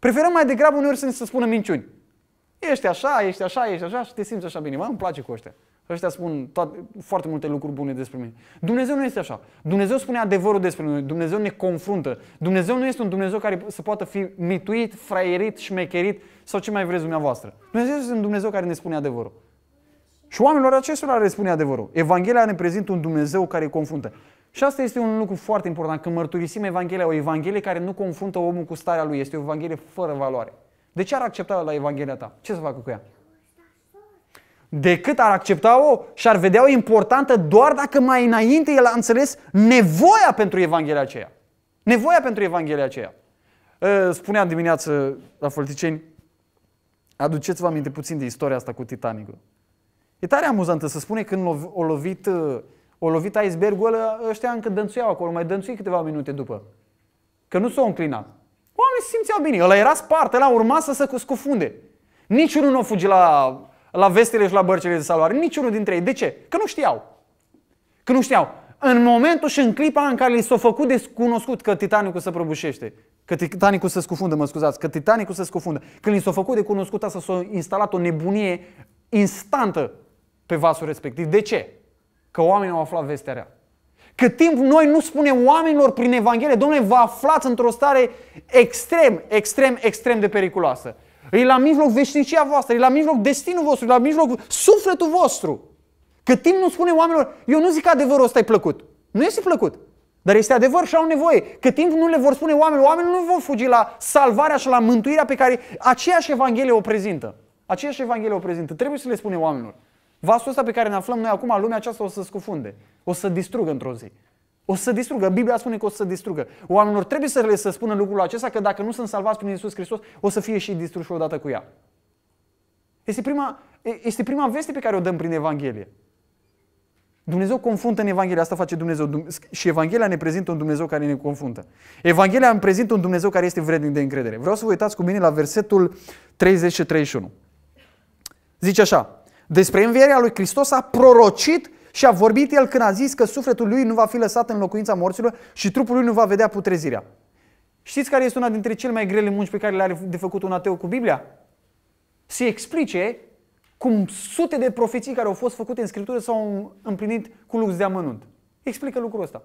Preferăm mai degrabă uneori să ne se spună minciuni. Ești așa, ești așa, ești așa și te simți așa bine. Mă, îmi place cu ăștia. Ăștia spun toate, foarte multe lucruri bune despre mine. Dumnezeu nu este așa. Dumnezeu spune adevărul despre noi. Dumnezeu ne confruntă. Dumnezeu nu este un Dumnezeu care să poată fi mituit, fraierit, șmecherit sau ce mai vreți dumneavoastră. Dumnezeu este un Dumnezeu care ne spune adevărul. Și oamenilor acestora le spune adevărul. Evanghelia ne prezintă un Dumnezeu care îi confruntă. Și asta este un lucru foarte important. Când mărturisim Evanghelia, o Evanghelie care nu confruntă omul cu starea lui. Este o Evanghelie fără valoare. De ce ar accepta la Evanghelia ta? Ce să facă cu ea? Decât ar accepta-o și ar vedea-o importantă doar dacă mai înainte el a înțeles nevoia pentru Evanghelia aceea. Nevoia pentru Evanghelia aceea. Spuneam dimineață la Fălticeni, aduceți-vă aminte puțin de istoria asta cu Titanicul. E tare amuzantă să spune când o lovit, o lovit icebergul ăla, ăștia încă dănțuiau acolo, mai dănțui câteva minute după. Că nu s-au înclinat. Oamenii se simțeau bine, ăla era spart, ăla urma să se scufunde. Niciunul nu a fugit la, la vestele și la bărcile de salvare, niciunul dintre ei. De ce? Că nu știau. Că nu știau. În momentul și în clipa în care li s-a făcut descunoscut că Titanicul se prăbușește, că Titanicul se scufundă, mă scuzați, că Titanicul se scufundă, când li s-a făcut de cunoscut asta, s-a instalat o nebunie instantă pe vasul respectiv. De ce? Că oamenii au aflat vestea rea. Cât timp noi nu spunem oamenilor prin Evanghelie, Domnule, vă aflați într-o stare extrem, extrem, extrem de periculoasă. E la mijloc veșnicia voastră, e la mijloc destinul vostru, e la mijloc sufletul vostru. Cât timp nu spunem oamenilor, eu nu zic că adevărul ăsta e plăcut. Nu este plăcut, dar este adevăr și au nevoie. Cât timp nu le vor spune oamenilor, oamenii nu vor fugi la salvarea și la mântuirea pe care aceeași Evanghelie o prezintă. Aceeași Evanghelie o prezintă. Trebuie să le spunem oamenilor. Vasul ăsta pe care ne aflăm noi acum, lumea aceasta o să scufunde. O să distrugă într-o zi. O să distrugă. Biblia spune că o să distrugă. Oamenilor trebuie să le să spună lucrul acesta, că dacă nu sunt salvați prin Iisus Hristos, o să fie și distruși odată cu ea. Este prima, este prima veste pe care o dăm prin Evanghelie. Dumnezeu confruntă în Evanghelie, asta face Dumnezeu. Și Evanghelia ne prezintă un Dumnezeu care ne confruntă. Evanghelia îmi prezintă un Dumnezeu care este vrednic de încredere. Vreau să vă uitați cu mine la versetul treizeci și treizeci și unu. Zice așa: despre învierea lui Hristos a prorocit și a vorbit el când a zis că sufletul lui nu va fi lăsat în locuința morților și trupul lui nu va vedea putrezirea. Știți care este una dintre cele mai grele munci pe care le are de făcut un ateu cu Biblia? Să explice cum sute de profeții care au fost făcute în Scriptură s-au împlinit cu lux de amănunt. Explică lucrul ăsta.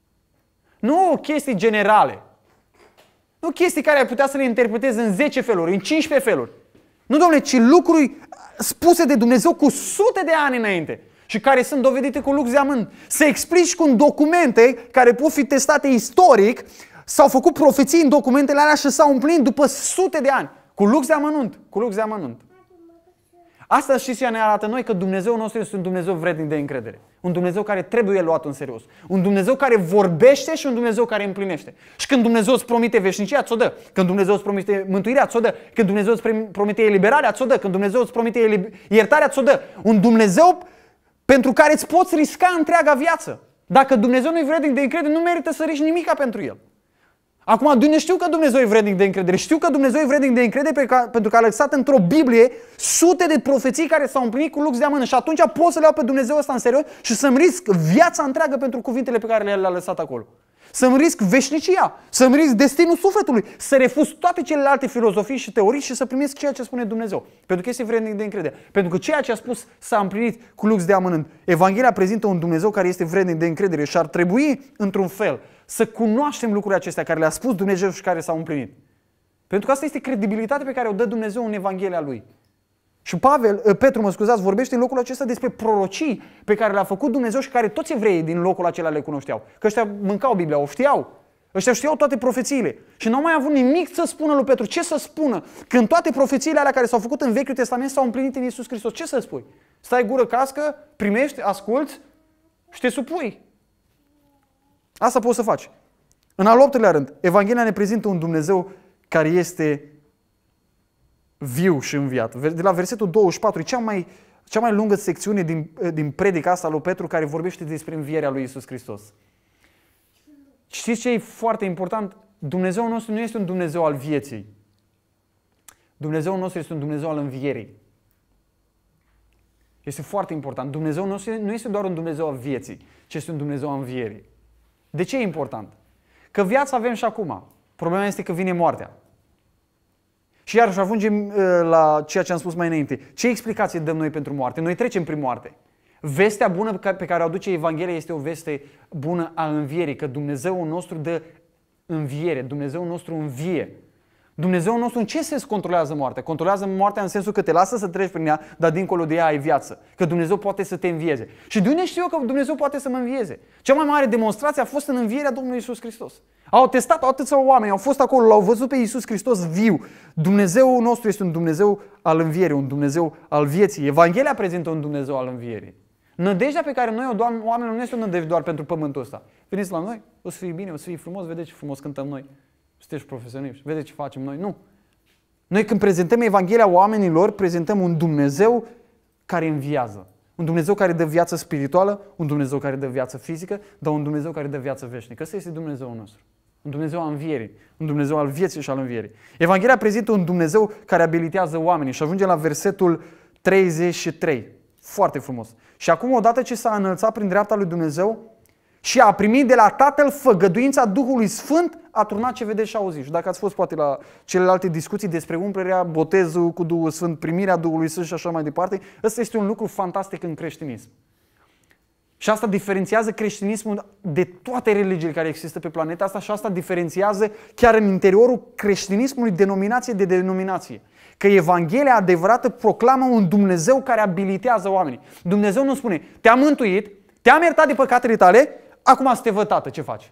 Nu chestii generale. Nu chestii care ai putea să le interpretezi în zece feluri, în cincisprezece feluri. Nu, domnule, ci lucruri spuse de Dumnezeu cu sute de ani înainte și care sunt dovedite cu lux de amănunt. Să explici cu documente care pot fi testate istoric, s-au făcut profeții în documentele alea și s-au împlinit după sute de ani. Cu lux de amănunt. Cu lux de amănunt. Asta știți ce ne arată noi? Că Dumnezeu nostru este un Dumnezeu vrednic de încredere. Un Dumnezeu care trebuie luat în serios. Un Dumnezeu care vorbește și un Dumnezeu care împlinește. Și când Dumnezeu îți promite veșnicia, ți-o dă. Când Dumnezeu îți promite mântuirea, ți-o dă. Când Dumnezeu îți promite eliberarea, ți-o dă. Când Dumnezeu îți promite iertarea, ți-o dă. Un Dumnezeu pentru care îți poți risca întreaga viață. Dacă Dumnezeu nu e vrednic de încredere, nu merită să riști nimica pentru El. Acum, știu că Dumnezeu e vrednic de încredere. Știu că Dumnezeu e vrednic de încredere pentru că a lăsat într-o Biblie sute de profeții care s-au împlinit cu lux de amănunt. Și atunci pot să le iau pe Dumnezeu ăsta în serios și să-mi risc viața întreagă pentru cuvintele pe care le-a lăsat acolo. Să-mi risc veșnicia, să-mi risc destinul sufletului, să refuz toate celelalte filozofii și teorii și să primesc ceea ce spune Dumnezeu. Pentru că este vrednic de încredere. Pentru că ceea ce a spus s-a împlinit cu lux de amănunt. Evanghelia prezintă un Dumnezeu care este vrednic de încredere și ar trebui, într-un fel, să cunoaștem lucrurile acestea care le-a spus Dumnezeu și care s-au împlinit. Pentru că asta este credibilitatea pe care o dă Dumnezeu în Evanghelia Lui. Și Pavel, Petru, mă scuzați, vorbește în locul acesta despre prorocii pe care le-a făcut Dumnezeu și care toți evreii din locul acela le cunoșteau. Că ăștia mâncau Biblia, o știau. Ăștia știau toate profețiile. Și nu au mai avut nimic să spună lui Petru. Ce să spună? Când toate profețiile alea care s-au făcut în Vechiul Testament s-au împlinit în Iisus Hristos. Ce să spui? Stai gură cască, primești, asculți și te supui. Asta poți să faci. În al optulea rând, Evanghelia ne prezintă un Dumnezeu care este viu și înviat. De la versetul douăzeci și patru, cea mai, cea mai lungă secțiune din, din predica asta lui Petru care vorbește despre învierea lui Iisus Hristos. Știți ce e foarte important? Dumnezeul nostru nu este un Dumnezeu al vieții. Dumnezeul nostru este un Dumnezeu al învierii. Este foarte important. Dumnezeul nostru nu este doar un Dumnezeu al vieții, ci este un Dumnezeu al învierii. De ce e important? Că viața avem și acum. Problema este că vine moartea. Și iarăși ajungem la ceea ce am spus mai înainte. Ce explicație dăm noi pentru moarte? Noi trecem prin moarte. Vestea bună pe care o aduce Evanghelia este o veste bună a învierii, că Dumnezeul nostru dă înviere, Dumnezeul nostru învie. Dumnezeul nostru în ce sens controlează moartea? Controlează moartea în sensul că te lasă să treci prin ea, dar dincolo de ea ai viață. Că Dumnezeu poate să te învieze. Și de unde știu eu că Dumnezeu poate să mă învieze? Cea mai mare demonstrație a fost în învierea Domnului Iisus Hristos. Au testat atâția oameni, au fost acolo, l-au văzut pe Iisus Hristos viu. Dumnezeul nostru este un Dumnezeu al învierii, un Dumnezeu al vieții. Evanghelia prezintă un Dumnezeu al învierii. Nădejdea pe care noi o dăm oamenilor nu este o nădejde doar pentru pământul ăsta. Veniți la noi, o să fie bine, o să fie frumos, vedeți ce frumos cântăm noi. Sunteți profesioniști, vedeți ce facem noi. Nu. Noi când prezentăm Evanghelia oamenilor, prezentăm un Dumnezeu care înviază. Un Dumnezeu care dă viață spirituală, un Dumnezeu care dă viață fizică, dar un Dumnezeu care dă viață veșnică. Ăsta este Dumnezeul nostru. Un Dumnezeu al învierii, un Dumnezeu al vieții și al învierii. Evanghelia prezintă un Dumnezeu care abilitează oamenii și ajunge la versetul treizeci și trei. Foarte frumos. Și acum, odată ce s-a înălțat prin dreapta lui Dumnezeu și a primit de la Tatăl făgăduința Duhului Sfânt, a turnat ce vedeți și auziți. Și dacă ați fost poate la celelalte discuții despre umplerea, botezul cu Duhul Sfânt, primirea Duhului Sfânt și așa mai departe, ăsta este un lucru fantastic în creștinism. Și asta diferențiază creștinismul de toate religiile care există pe planeta asta și asta diferențiază chiar în interiorul creștinismului denominație de denominație. Că Evanghelia adevărată proclamă un Dumnezeu care abilitează oamenii. Dumnezeu nu spune, te-am mântuit, te-am iertat de păcatele tale, acum să te văd, tată, ce faci?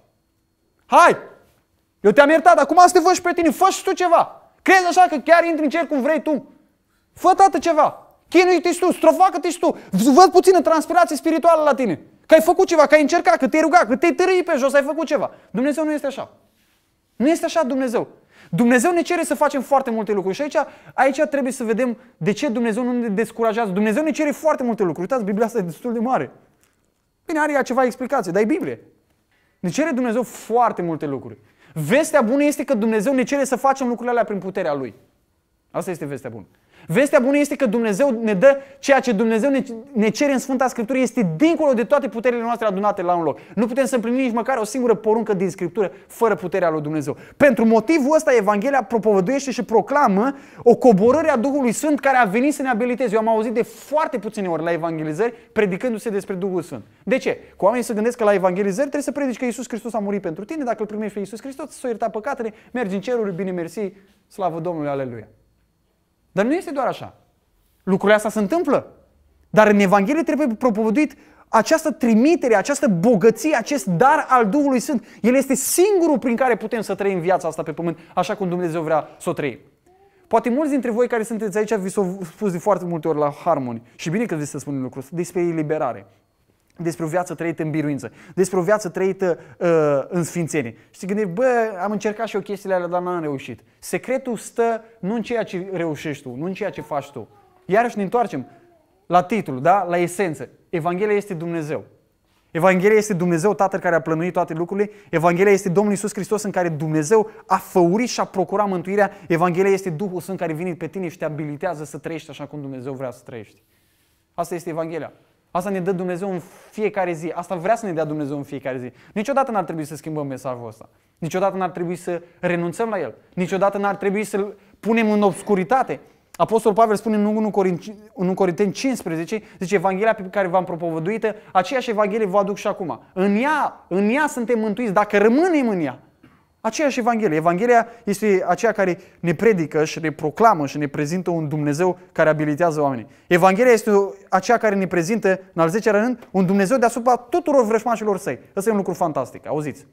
Hai! Eu te-am iertat, acum să te văd și pe tine, fă și tu ceva. Crezi așa că chiar intri în cer cum vrei tu? Fă, tată, ceva. Chinuie-te și tu, strofacă-te și tu. Văd puțină transpirație spirituală la tine. Că ai făcut ceva, că ai încercat, că te-ai rugat, că te-ai târâit pe jos, ai făcut ceva. Dumnezeu nu este așa. Nu este așa Dumnezeu. Dumnezeu ne cere să facem foarte multe lucruri și aici, aici trebuie să vedem de ce Dumnezeu nu ne descurajează. Dumnezeu ne cere foarte multe lucruri. Uitați, Biblia asta e destul de mare. Bine, are ea ceva explicație, dar e Biblie. Ne cere Dumnezeu foarte multe lucruri. Vestea bună este că Dumnezeu ne cere să facem lucrurile alea prin puterea Lui. Asta este vestea bună. Vestea bună este că Dumnezeu ne dă ceea ce Dumnezeu ne, ne cere în Sfânta Scriptură, este dincolo de toate puterile noastre adunate la un loc. Nu putem să împlinim nici măcar o singură poruncă din Scriptură fără puterea lui Dumnezeu. Pentru motivul ăsta Evanghelia propovăduiește și proclamă o coborâre a Duhului Sfânt care a venit să ne abiliteze. Eu am auzit de foarte puține ori la evangelizări predicându-se despre Duhul Sfânt. De ce? Că oamenii se gândesc că la evangelizări trebuie să predici că Iisus Hristos a murit pentru tine, dacă îl primești pe Iisus Hristos, să-i ierta păcatele, mergi în ceruri, bine mersi, slavă Domnului, aleluia. Dar nu este doar așa. Lucrurile astea se întâmplă. Dar în Evanghelie trebuie propovăduit această trimitere, această bogăție, acest dar al Duhului Sfânt. El este singurul prin care putem să trăim viața asta pe pământ, așa cum Dumnezeu vrea să o trăim. Poate mulți dintre voi care sunteți aici vi s-au spus de foarte multe ori la Harmony, și bine că vi se spune lucrul ăsta, despre eliberare. Despre o viață trăită în biruință, despre o viață trăită uh, în sfințenie. Și te gândești, bă, am încercat și eu chestiile alea, dar n-am reușit. Secretul stă nu în ceea ce reușești tu, nu în ceea ce faci tu. Iarăși ne întoarcem la titlu, da? La esență. Evanghelia este Dumnezeu. Evanghelia este Dumnezeu, Tatăl care a plănuit toate lucrurile. Evanghelia este Domnul Iisus Hristos în care Dumnezeu a făurit și a procurat mântuirea. Evanghelia este Duhul Sfânt care vine pe tine și te abilitează să trăiești așa cum Dumnezeu vrea să trăiești. Asta este Evanghelia. Asta ne dă Dumnezeu în fiecare zi. Asta vrea să ne dea Dumnezeu în fiecare zi. Niciodată n-ar trebui să schimbăm mesajul ăsta. Niciodată n-ar trebui să renunțăm la el. Niciodată n-ar trebui să-l punem în obscuritate. Apostolul Pavel spune în unu Corinteni cincisprezece, zice, Evanghelia pe care v-am propovăduită, aceeași Evanghelie vă aduc și acum. În ea, în ea suntem mântuiți, dacă rămânem în ea. Aceeași Evanghelie. Evanghelia este aceea care ne predică și ne proclamă și ne prezintă un Dumnezeu care abilitează oamenii. Evanghelia este aceea care ne prezintă, în al zecelea rând, un Dumnezeu deasupra tuturor vrăjmașilor săi. Ăsta e un lucru fantastic. Auziți?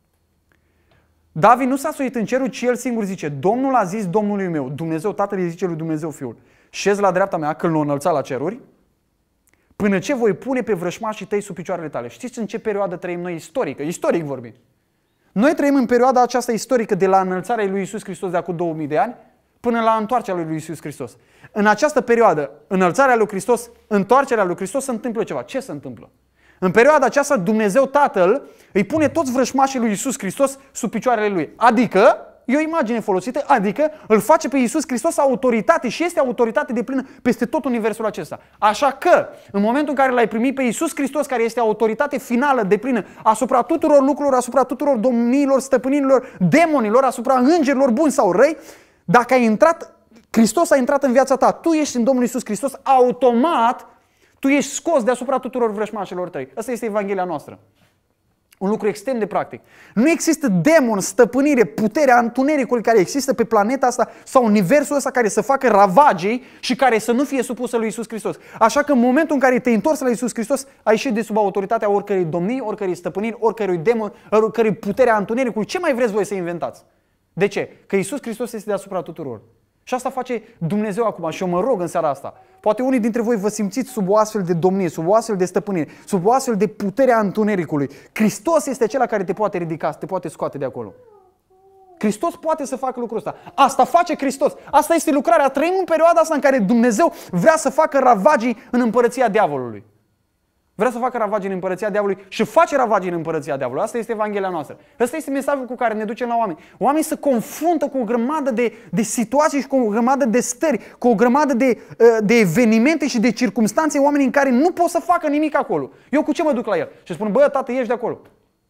David nu s-a suit în cerul, ci el singur zice, Domnul a zis Domnului meu, Dumnezeu Tatăl îi zice lui Dumnezeu Fiul, șezi la dreapta mea, că l-a înălțat la ceruri, până ce voi pune pe vrăjmașii tăi sub picioarele tale. Știți în ce perioadă trăim noi istorică? Istoric vorbim. Noi trăim în perioada aceasta istorică de la înălțarea lui Iisus Hristos de acum două mii de ani până la întoarcerea lui Iisus Hristos. În această perioadă, înălțarea lui Hristos, întoarcerea lui Hristos, se întâmplă ceva. Ce se întâmplă? În perioada aceasta, Dumnezeu Tatăl îi pune toți vrăjmașii lui Iisus Hristos sub picioarele lui. Adică, e o imagine folosită, adică îl face pe Iisus Hristos autoritate și este autoritate deplină peste tot universul acesta. Așa că, în momentul în care l-ai primit pe Iisus Hristos, care este autoritate finală deplină asupra tuturor lucrurilor, asupra tuturor domniilor, stăpânilor, demonilor, asupra îngerilor buni sau răi, Dacă ai intrat, Hristos a intrat în viața ta, tu ești în Domnul Iisus Hristos, automat tu ești scos deasupra tuturor vrăjmașilor tăi. Asta este Evanghelia noastră. Un lucru extrem de practic. Nu există demon, stăpânire, puterea întunericului care există pe planeta asta sau universul ăsta care să facă ravagii și care să nu fie supusă lui Iisus Hristos. Așa că în momentul în care te-ai întors la Iisus Hristos, ai ieșit de sub autoritatea oricărei domnii, oricărei stăpâniri, oricărui demon, oricărei puterea întunericului. Ce mai vreți voi să inventați? De ce? Că Iisus Hristos este deasupra tuturor. Și asta face Dumnezeu acum și eu mă rog în seara asta. Poate unii dintre voi vă simțiți sub o astfel de domnie, sub o astfel de stăpânire, sub o astfel de putere a întunericului. Hristos este acela care te poate ridica, te poate scoate de acolo. Hristos poate să facă lucrul ăsta. Asta face Hristos. Asta este lucrarea. Trăim în perioada asta în care Dumnezeu vrea să facă ravagii în împărăția diavolului. Vrea să facă ravagii în împărăția diavolului și face ravagii în împărăția diavolului. Asta este Evanghelia noastră. Asta este mesajul cu care ne ducem la oameni. Oamenii se confruntă cu o grămadă de, de situații și cu o grămadă de stări, cu o grămadă de, de evenimente și de circumstanțe, oameni în care nu pot să facă nimic acolo. Eu cu ce mă duc la el? Și spun, bă, tată, ieși de acolo.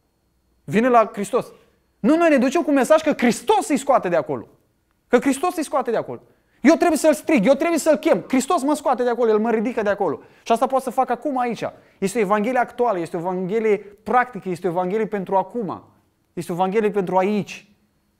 Vine la Hristos. Nu, noi ne ducem cu un mesaj că Hristos îi scoate de acolo. Că Hristos îi scoate de acolo. Eu trebuie să-L strig, eu trebuie să-L chem. Hristos mă scoate de acolo, El mă ridică de acolo. Și asta pot să fac acum aici. Este o Evanghelie actuală, este o Evanghelie practică, este o Evanghelie pentru acum. Este o Evanghelie pentru aici.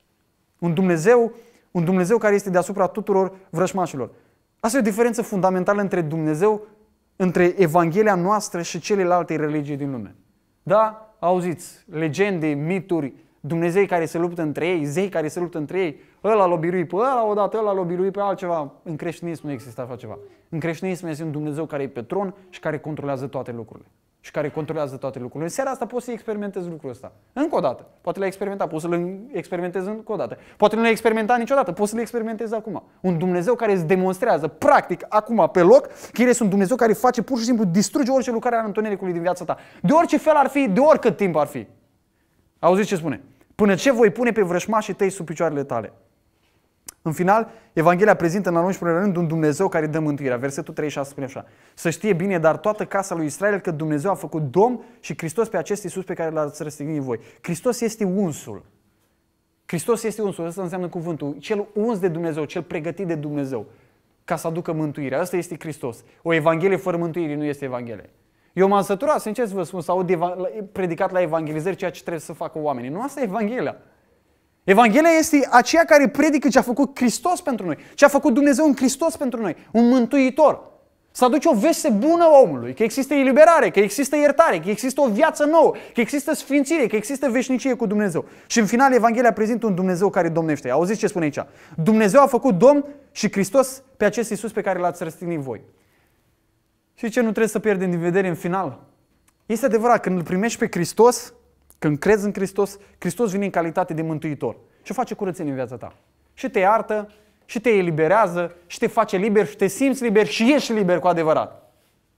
Un Dumnezeu, un Dumnezeu care este deasupra tuturor vrăjmașilor. Asta e o diferență fundamentală între Dumnezeu, între Evanghelia noastră și celelalte religii din lume. Da? Auziți, legende, mituri, Dumnezei care se luptă între ei, zei care se luptă între ei, ăla l-a biruit pe ăla odată, ăla l-a biruit pe altceva. În creștinism nu există așa ceva. În creștinism este un Dumnezeu care e pe tron și care controlează toate lucrurile. Și care controlează toate lucrurile. În seara asta poți să experimentezi lucrul ăsta. Încă o dată. Poate l-ai experimentat, poți să-l experimentezi încă o dată. Poate nu l-ai experimentat niciodată, poți să-l experimentezi acum. Un Dumnezeu care îți demonstrează, practic, acum, pe loc, că El este un Dumnezeu care face pur și simplu, distruge orice lucrare a întunericului din viața ta. De orice fel ar fi, de oricât timp ar fi. Auziți ce spune? Până ce voi pune pe vrășmașii tăi sub picioarele tale. În final, Evanghelia prezintă în al unsprezecelea rând un Dumnezeu care dă mântuirea. Versetul treizeci și șase spune așa. Să știe bine, dar toată casa lui Israel, că Dumnezeu a făcut Domn și Hristos pe acest Iisus pe care l-ați răstignit voi. Hristos este unsul. Hristos este unsul. Asta înseamnă cuvântul. Cel uns de Dumnezeu, cel pregătit de Dumnezeu ca să aducă mântuirea. Asta este Hristos. O Evanghelie fără mântuire nu este Evanghelie. Eu m-am săturat, sincer să vă spun, să aud predicat la evangelizări ceea ce trebuie să facă oamenii. Nu asta e Evanghelia. Evanghelia este aceea care predică ce a făcut Hristos pentru noi, ce a făcut Dumnezeu în Hristos pentru noi, un mântuitor. Să aduce o veste bună omului, că există eliberare, că există iertare, că există o viață nouă, că există sfințire, că există veșnicie cu Dumnezeu. Și în final Evanghelia prezintă un Dumnezeu care domnește. Auziți ce spune aici? Dumnezeu a făcut Domn și Hristos pe acest Iisus pe care l-ați răstignit voi. Și ce nu trebuie să pierdem din vedere în final? Este adevărat, când îl primești pe Hristos, când crezi în Hristos, Hristos vine în calitate de mântuitor și face curățenie în viața ta. Și te iartă, și te eliberează, și te face liber, și te simți liber și ești liber cu adevărat.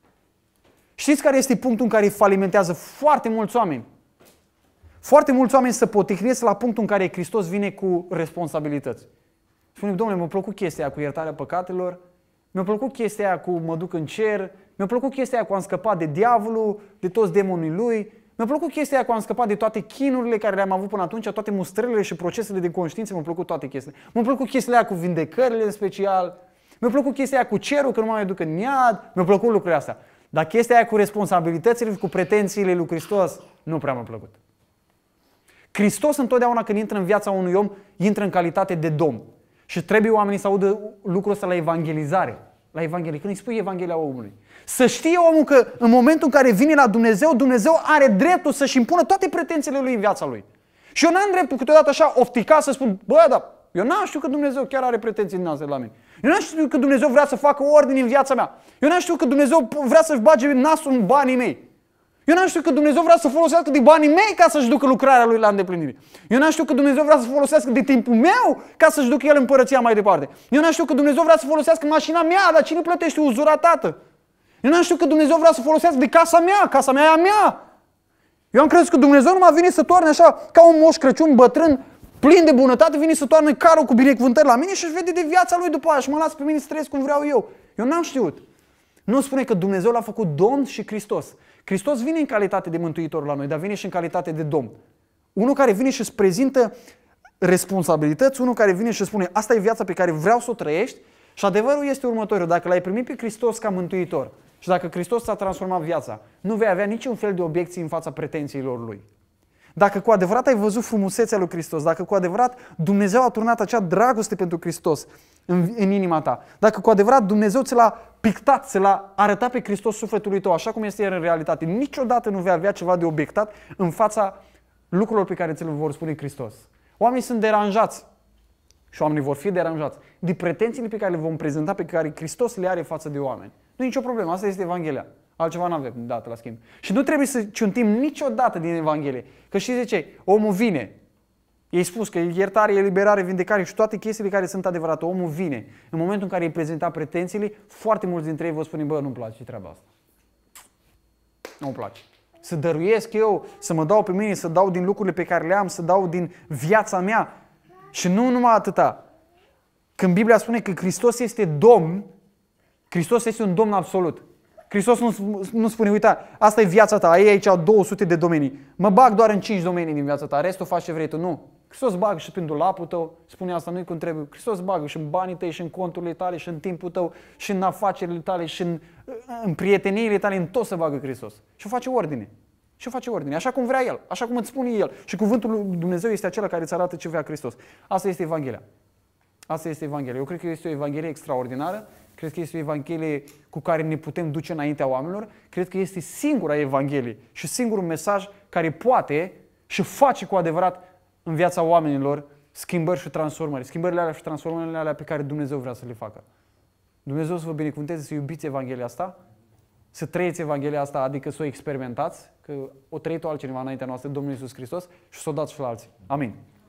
Știți care este punctul în care îi falimentează foarte mulți oameni? Foarte mulți oameni se poticnesc la punctul în care Hristos vine cu responsabilități. Spune, Domnule, mi-a plăcut chestia aia cu iertarea păcatelor, mi-a plăcut chestia aia cu mă duc în cer, mi-a plăcut chestia aia cu am scăpat de diavolul, de toți demonii lui, mi-a plăcut chestia aia cu am scăpat de toate chinurile care le-am avut până atunci, toate mustrările și procesele de conștiință, mi-a plăcut toate chestiile. Mi-a plăcut chestia aia cu vindecările în special, mi-a plăcut chestia aia cu cerul, că nu mă mai duc în iad, mi-a plăcut lucrurile astea. Dar chestia aia cu responsabilitățile și cu pretențiile lui Hristos nu prea mi-a plăcut. Hristos întotdeauna când intră în viața unui om, intră în calitate de Domn. Și trebuie oamenii să audă lucrul ăsta la evangelizare. La Evanghelie, când îi spui Evanghelia omului. Să știe omul că în momentul în care vine la Dumnezeu, Dumnezeu are dreptul să-și impună toate pretențiile lui în viața lui. Și eu n-am dreptul câteodată așa oftica să spun, bă, dar eu n-am știut că Dumnezeu chiar are pretenții din astea la mine. Eu n-am știut că Dumnezeu vrea să facă ordine în viața mea. Eu n-am știut că Dumnezeu vrea să-și bage nasul în banii mei. Eu n-am știut că Dumnezeu vrea să folosească de banii mei ca să-și ducă lucrarea lui la îndeplinire. Eu n-am știut că Dumnezeu vrea să folosească de timpul meu ca să-și ducă el împărăția mai departe. Eu n-am știut că Dumnezeu vrea să folosească mașina mea, dar cine plătește uzura, tată? Eu n-am știut că Dumnezeu vrea să folosească de casa mea, casa mea e a mea. Eu am crezut că Dumnezeu nu m-a venit să toarne așa ca un moș Crăciun bătrân, plin de bunătate, vine să toarne carul cu binecuvântări la mine și își vede de viața lui după aia și mă las pe mine să trăiesc cum vreau eu. Eu n-am știut. Nu spune că Dumnezeu l-a făcut Domn și Hristos. Hristos vine în calitate de mântuitor la noi, dar vine și în calitate de Domn. Unul care vine și îți prezintă responsabilități, unul care vine și spune asta e viața pe care vreau să o trăiești și adevărul este următorul. Dacă l-ai primit pe Hristos ca mântuitor și dacă Hristos ți-a transformat viața, nu vei avea niciun fel de obiecții în fața pretențiilor Lui. Dacă cu adevărat ai văzut frumusețea lui Hristos, dacă cu adevărat Dumnezeu a turnat acea dragoste pentru Hristos în, în inima ta, dacă cu adevărat Dumnezeu ți l-a pictat, ți l-a arătat pe Hristos sufletului tău, așa cum este el în realitate, niciodată nu vei avea ceva de obiectat în fața lucrurilor pe care ți le vor spune Hristos. Oamenii sunt deranjați și oamenii vor fi deranjați de pretențiile pe care le vom prezenta, pe care Hristos le are față de oameni. Nu e nicio problemă, asta este Evanghelia. Altceva nu avem dată la schimb. Și nu trebuie să ciuntim niciodată din Evanghelie. Că știți de ce? Omul vine. I-ai spus că iertare, eliberare, vindecare și toate chestiile care sunt adevărate. Omul vine. În momentul în care îi prezenta pretențiile, foarte mulți dintre ei vă spune, bă, nu-mi place treaba asta. Nu-mi place. Să dăruiesc eu, să mă dau pe mine, să dau din lucrurile pe care le am, să dau din viața mea. Și nu numai atâta. Când Biblia spune că Hristos este Domn, Hristos este un Domn absolut. Hristos nu, nu spune, uita, asta e viața ta, ai aici două sute de domenii. Mă bag doar în cinci domenii din viața ta, restul faci ce vrei tu. Nu. Hristos bagă și prin dulapul tău, spune asta, nu-i cum trebuie. Hristos bagă și în banii tăi, și în conturile tale, și în timpul tău, și în afacerile tale, și în, în prieteniile tale, în tot să bagă Hristos. Și face ordine. Și face ordine, așa cum vrea El, așa cum îți spune El. Și cuvântul lui Dumnezeu este acela care îți arată ce vrea Hristos. Asta este Evanghelia. Asta este Evanghelia. Eu cred că este o Evanghelie extraordinară. Cred că este o Evanghelie cu care ne putem duce înaintea oamenilor. Cred că este singura Evanghelie și singurul mesaj care poate și face cu adevărat în viața oamenilor schimbări și transformări. Schimbările alea și transformările alea pe care Dumnezeu vrea să le facă. Dumnezeu să vă binecuvânteze să iubiți Evanghelia asta, să trăiți Evanghelia asta, adică să o experimentați, că o trăit-o altcineva înaintea noastră, Domnul Iisus Hristos, și să o dați și la alții. Amin.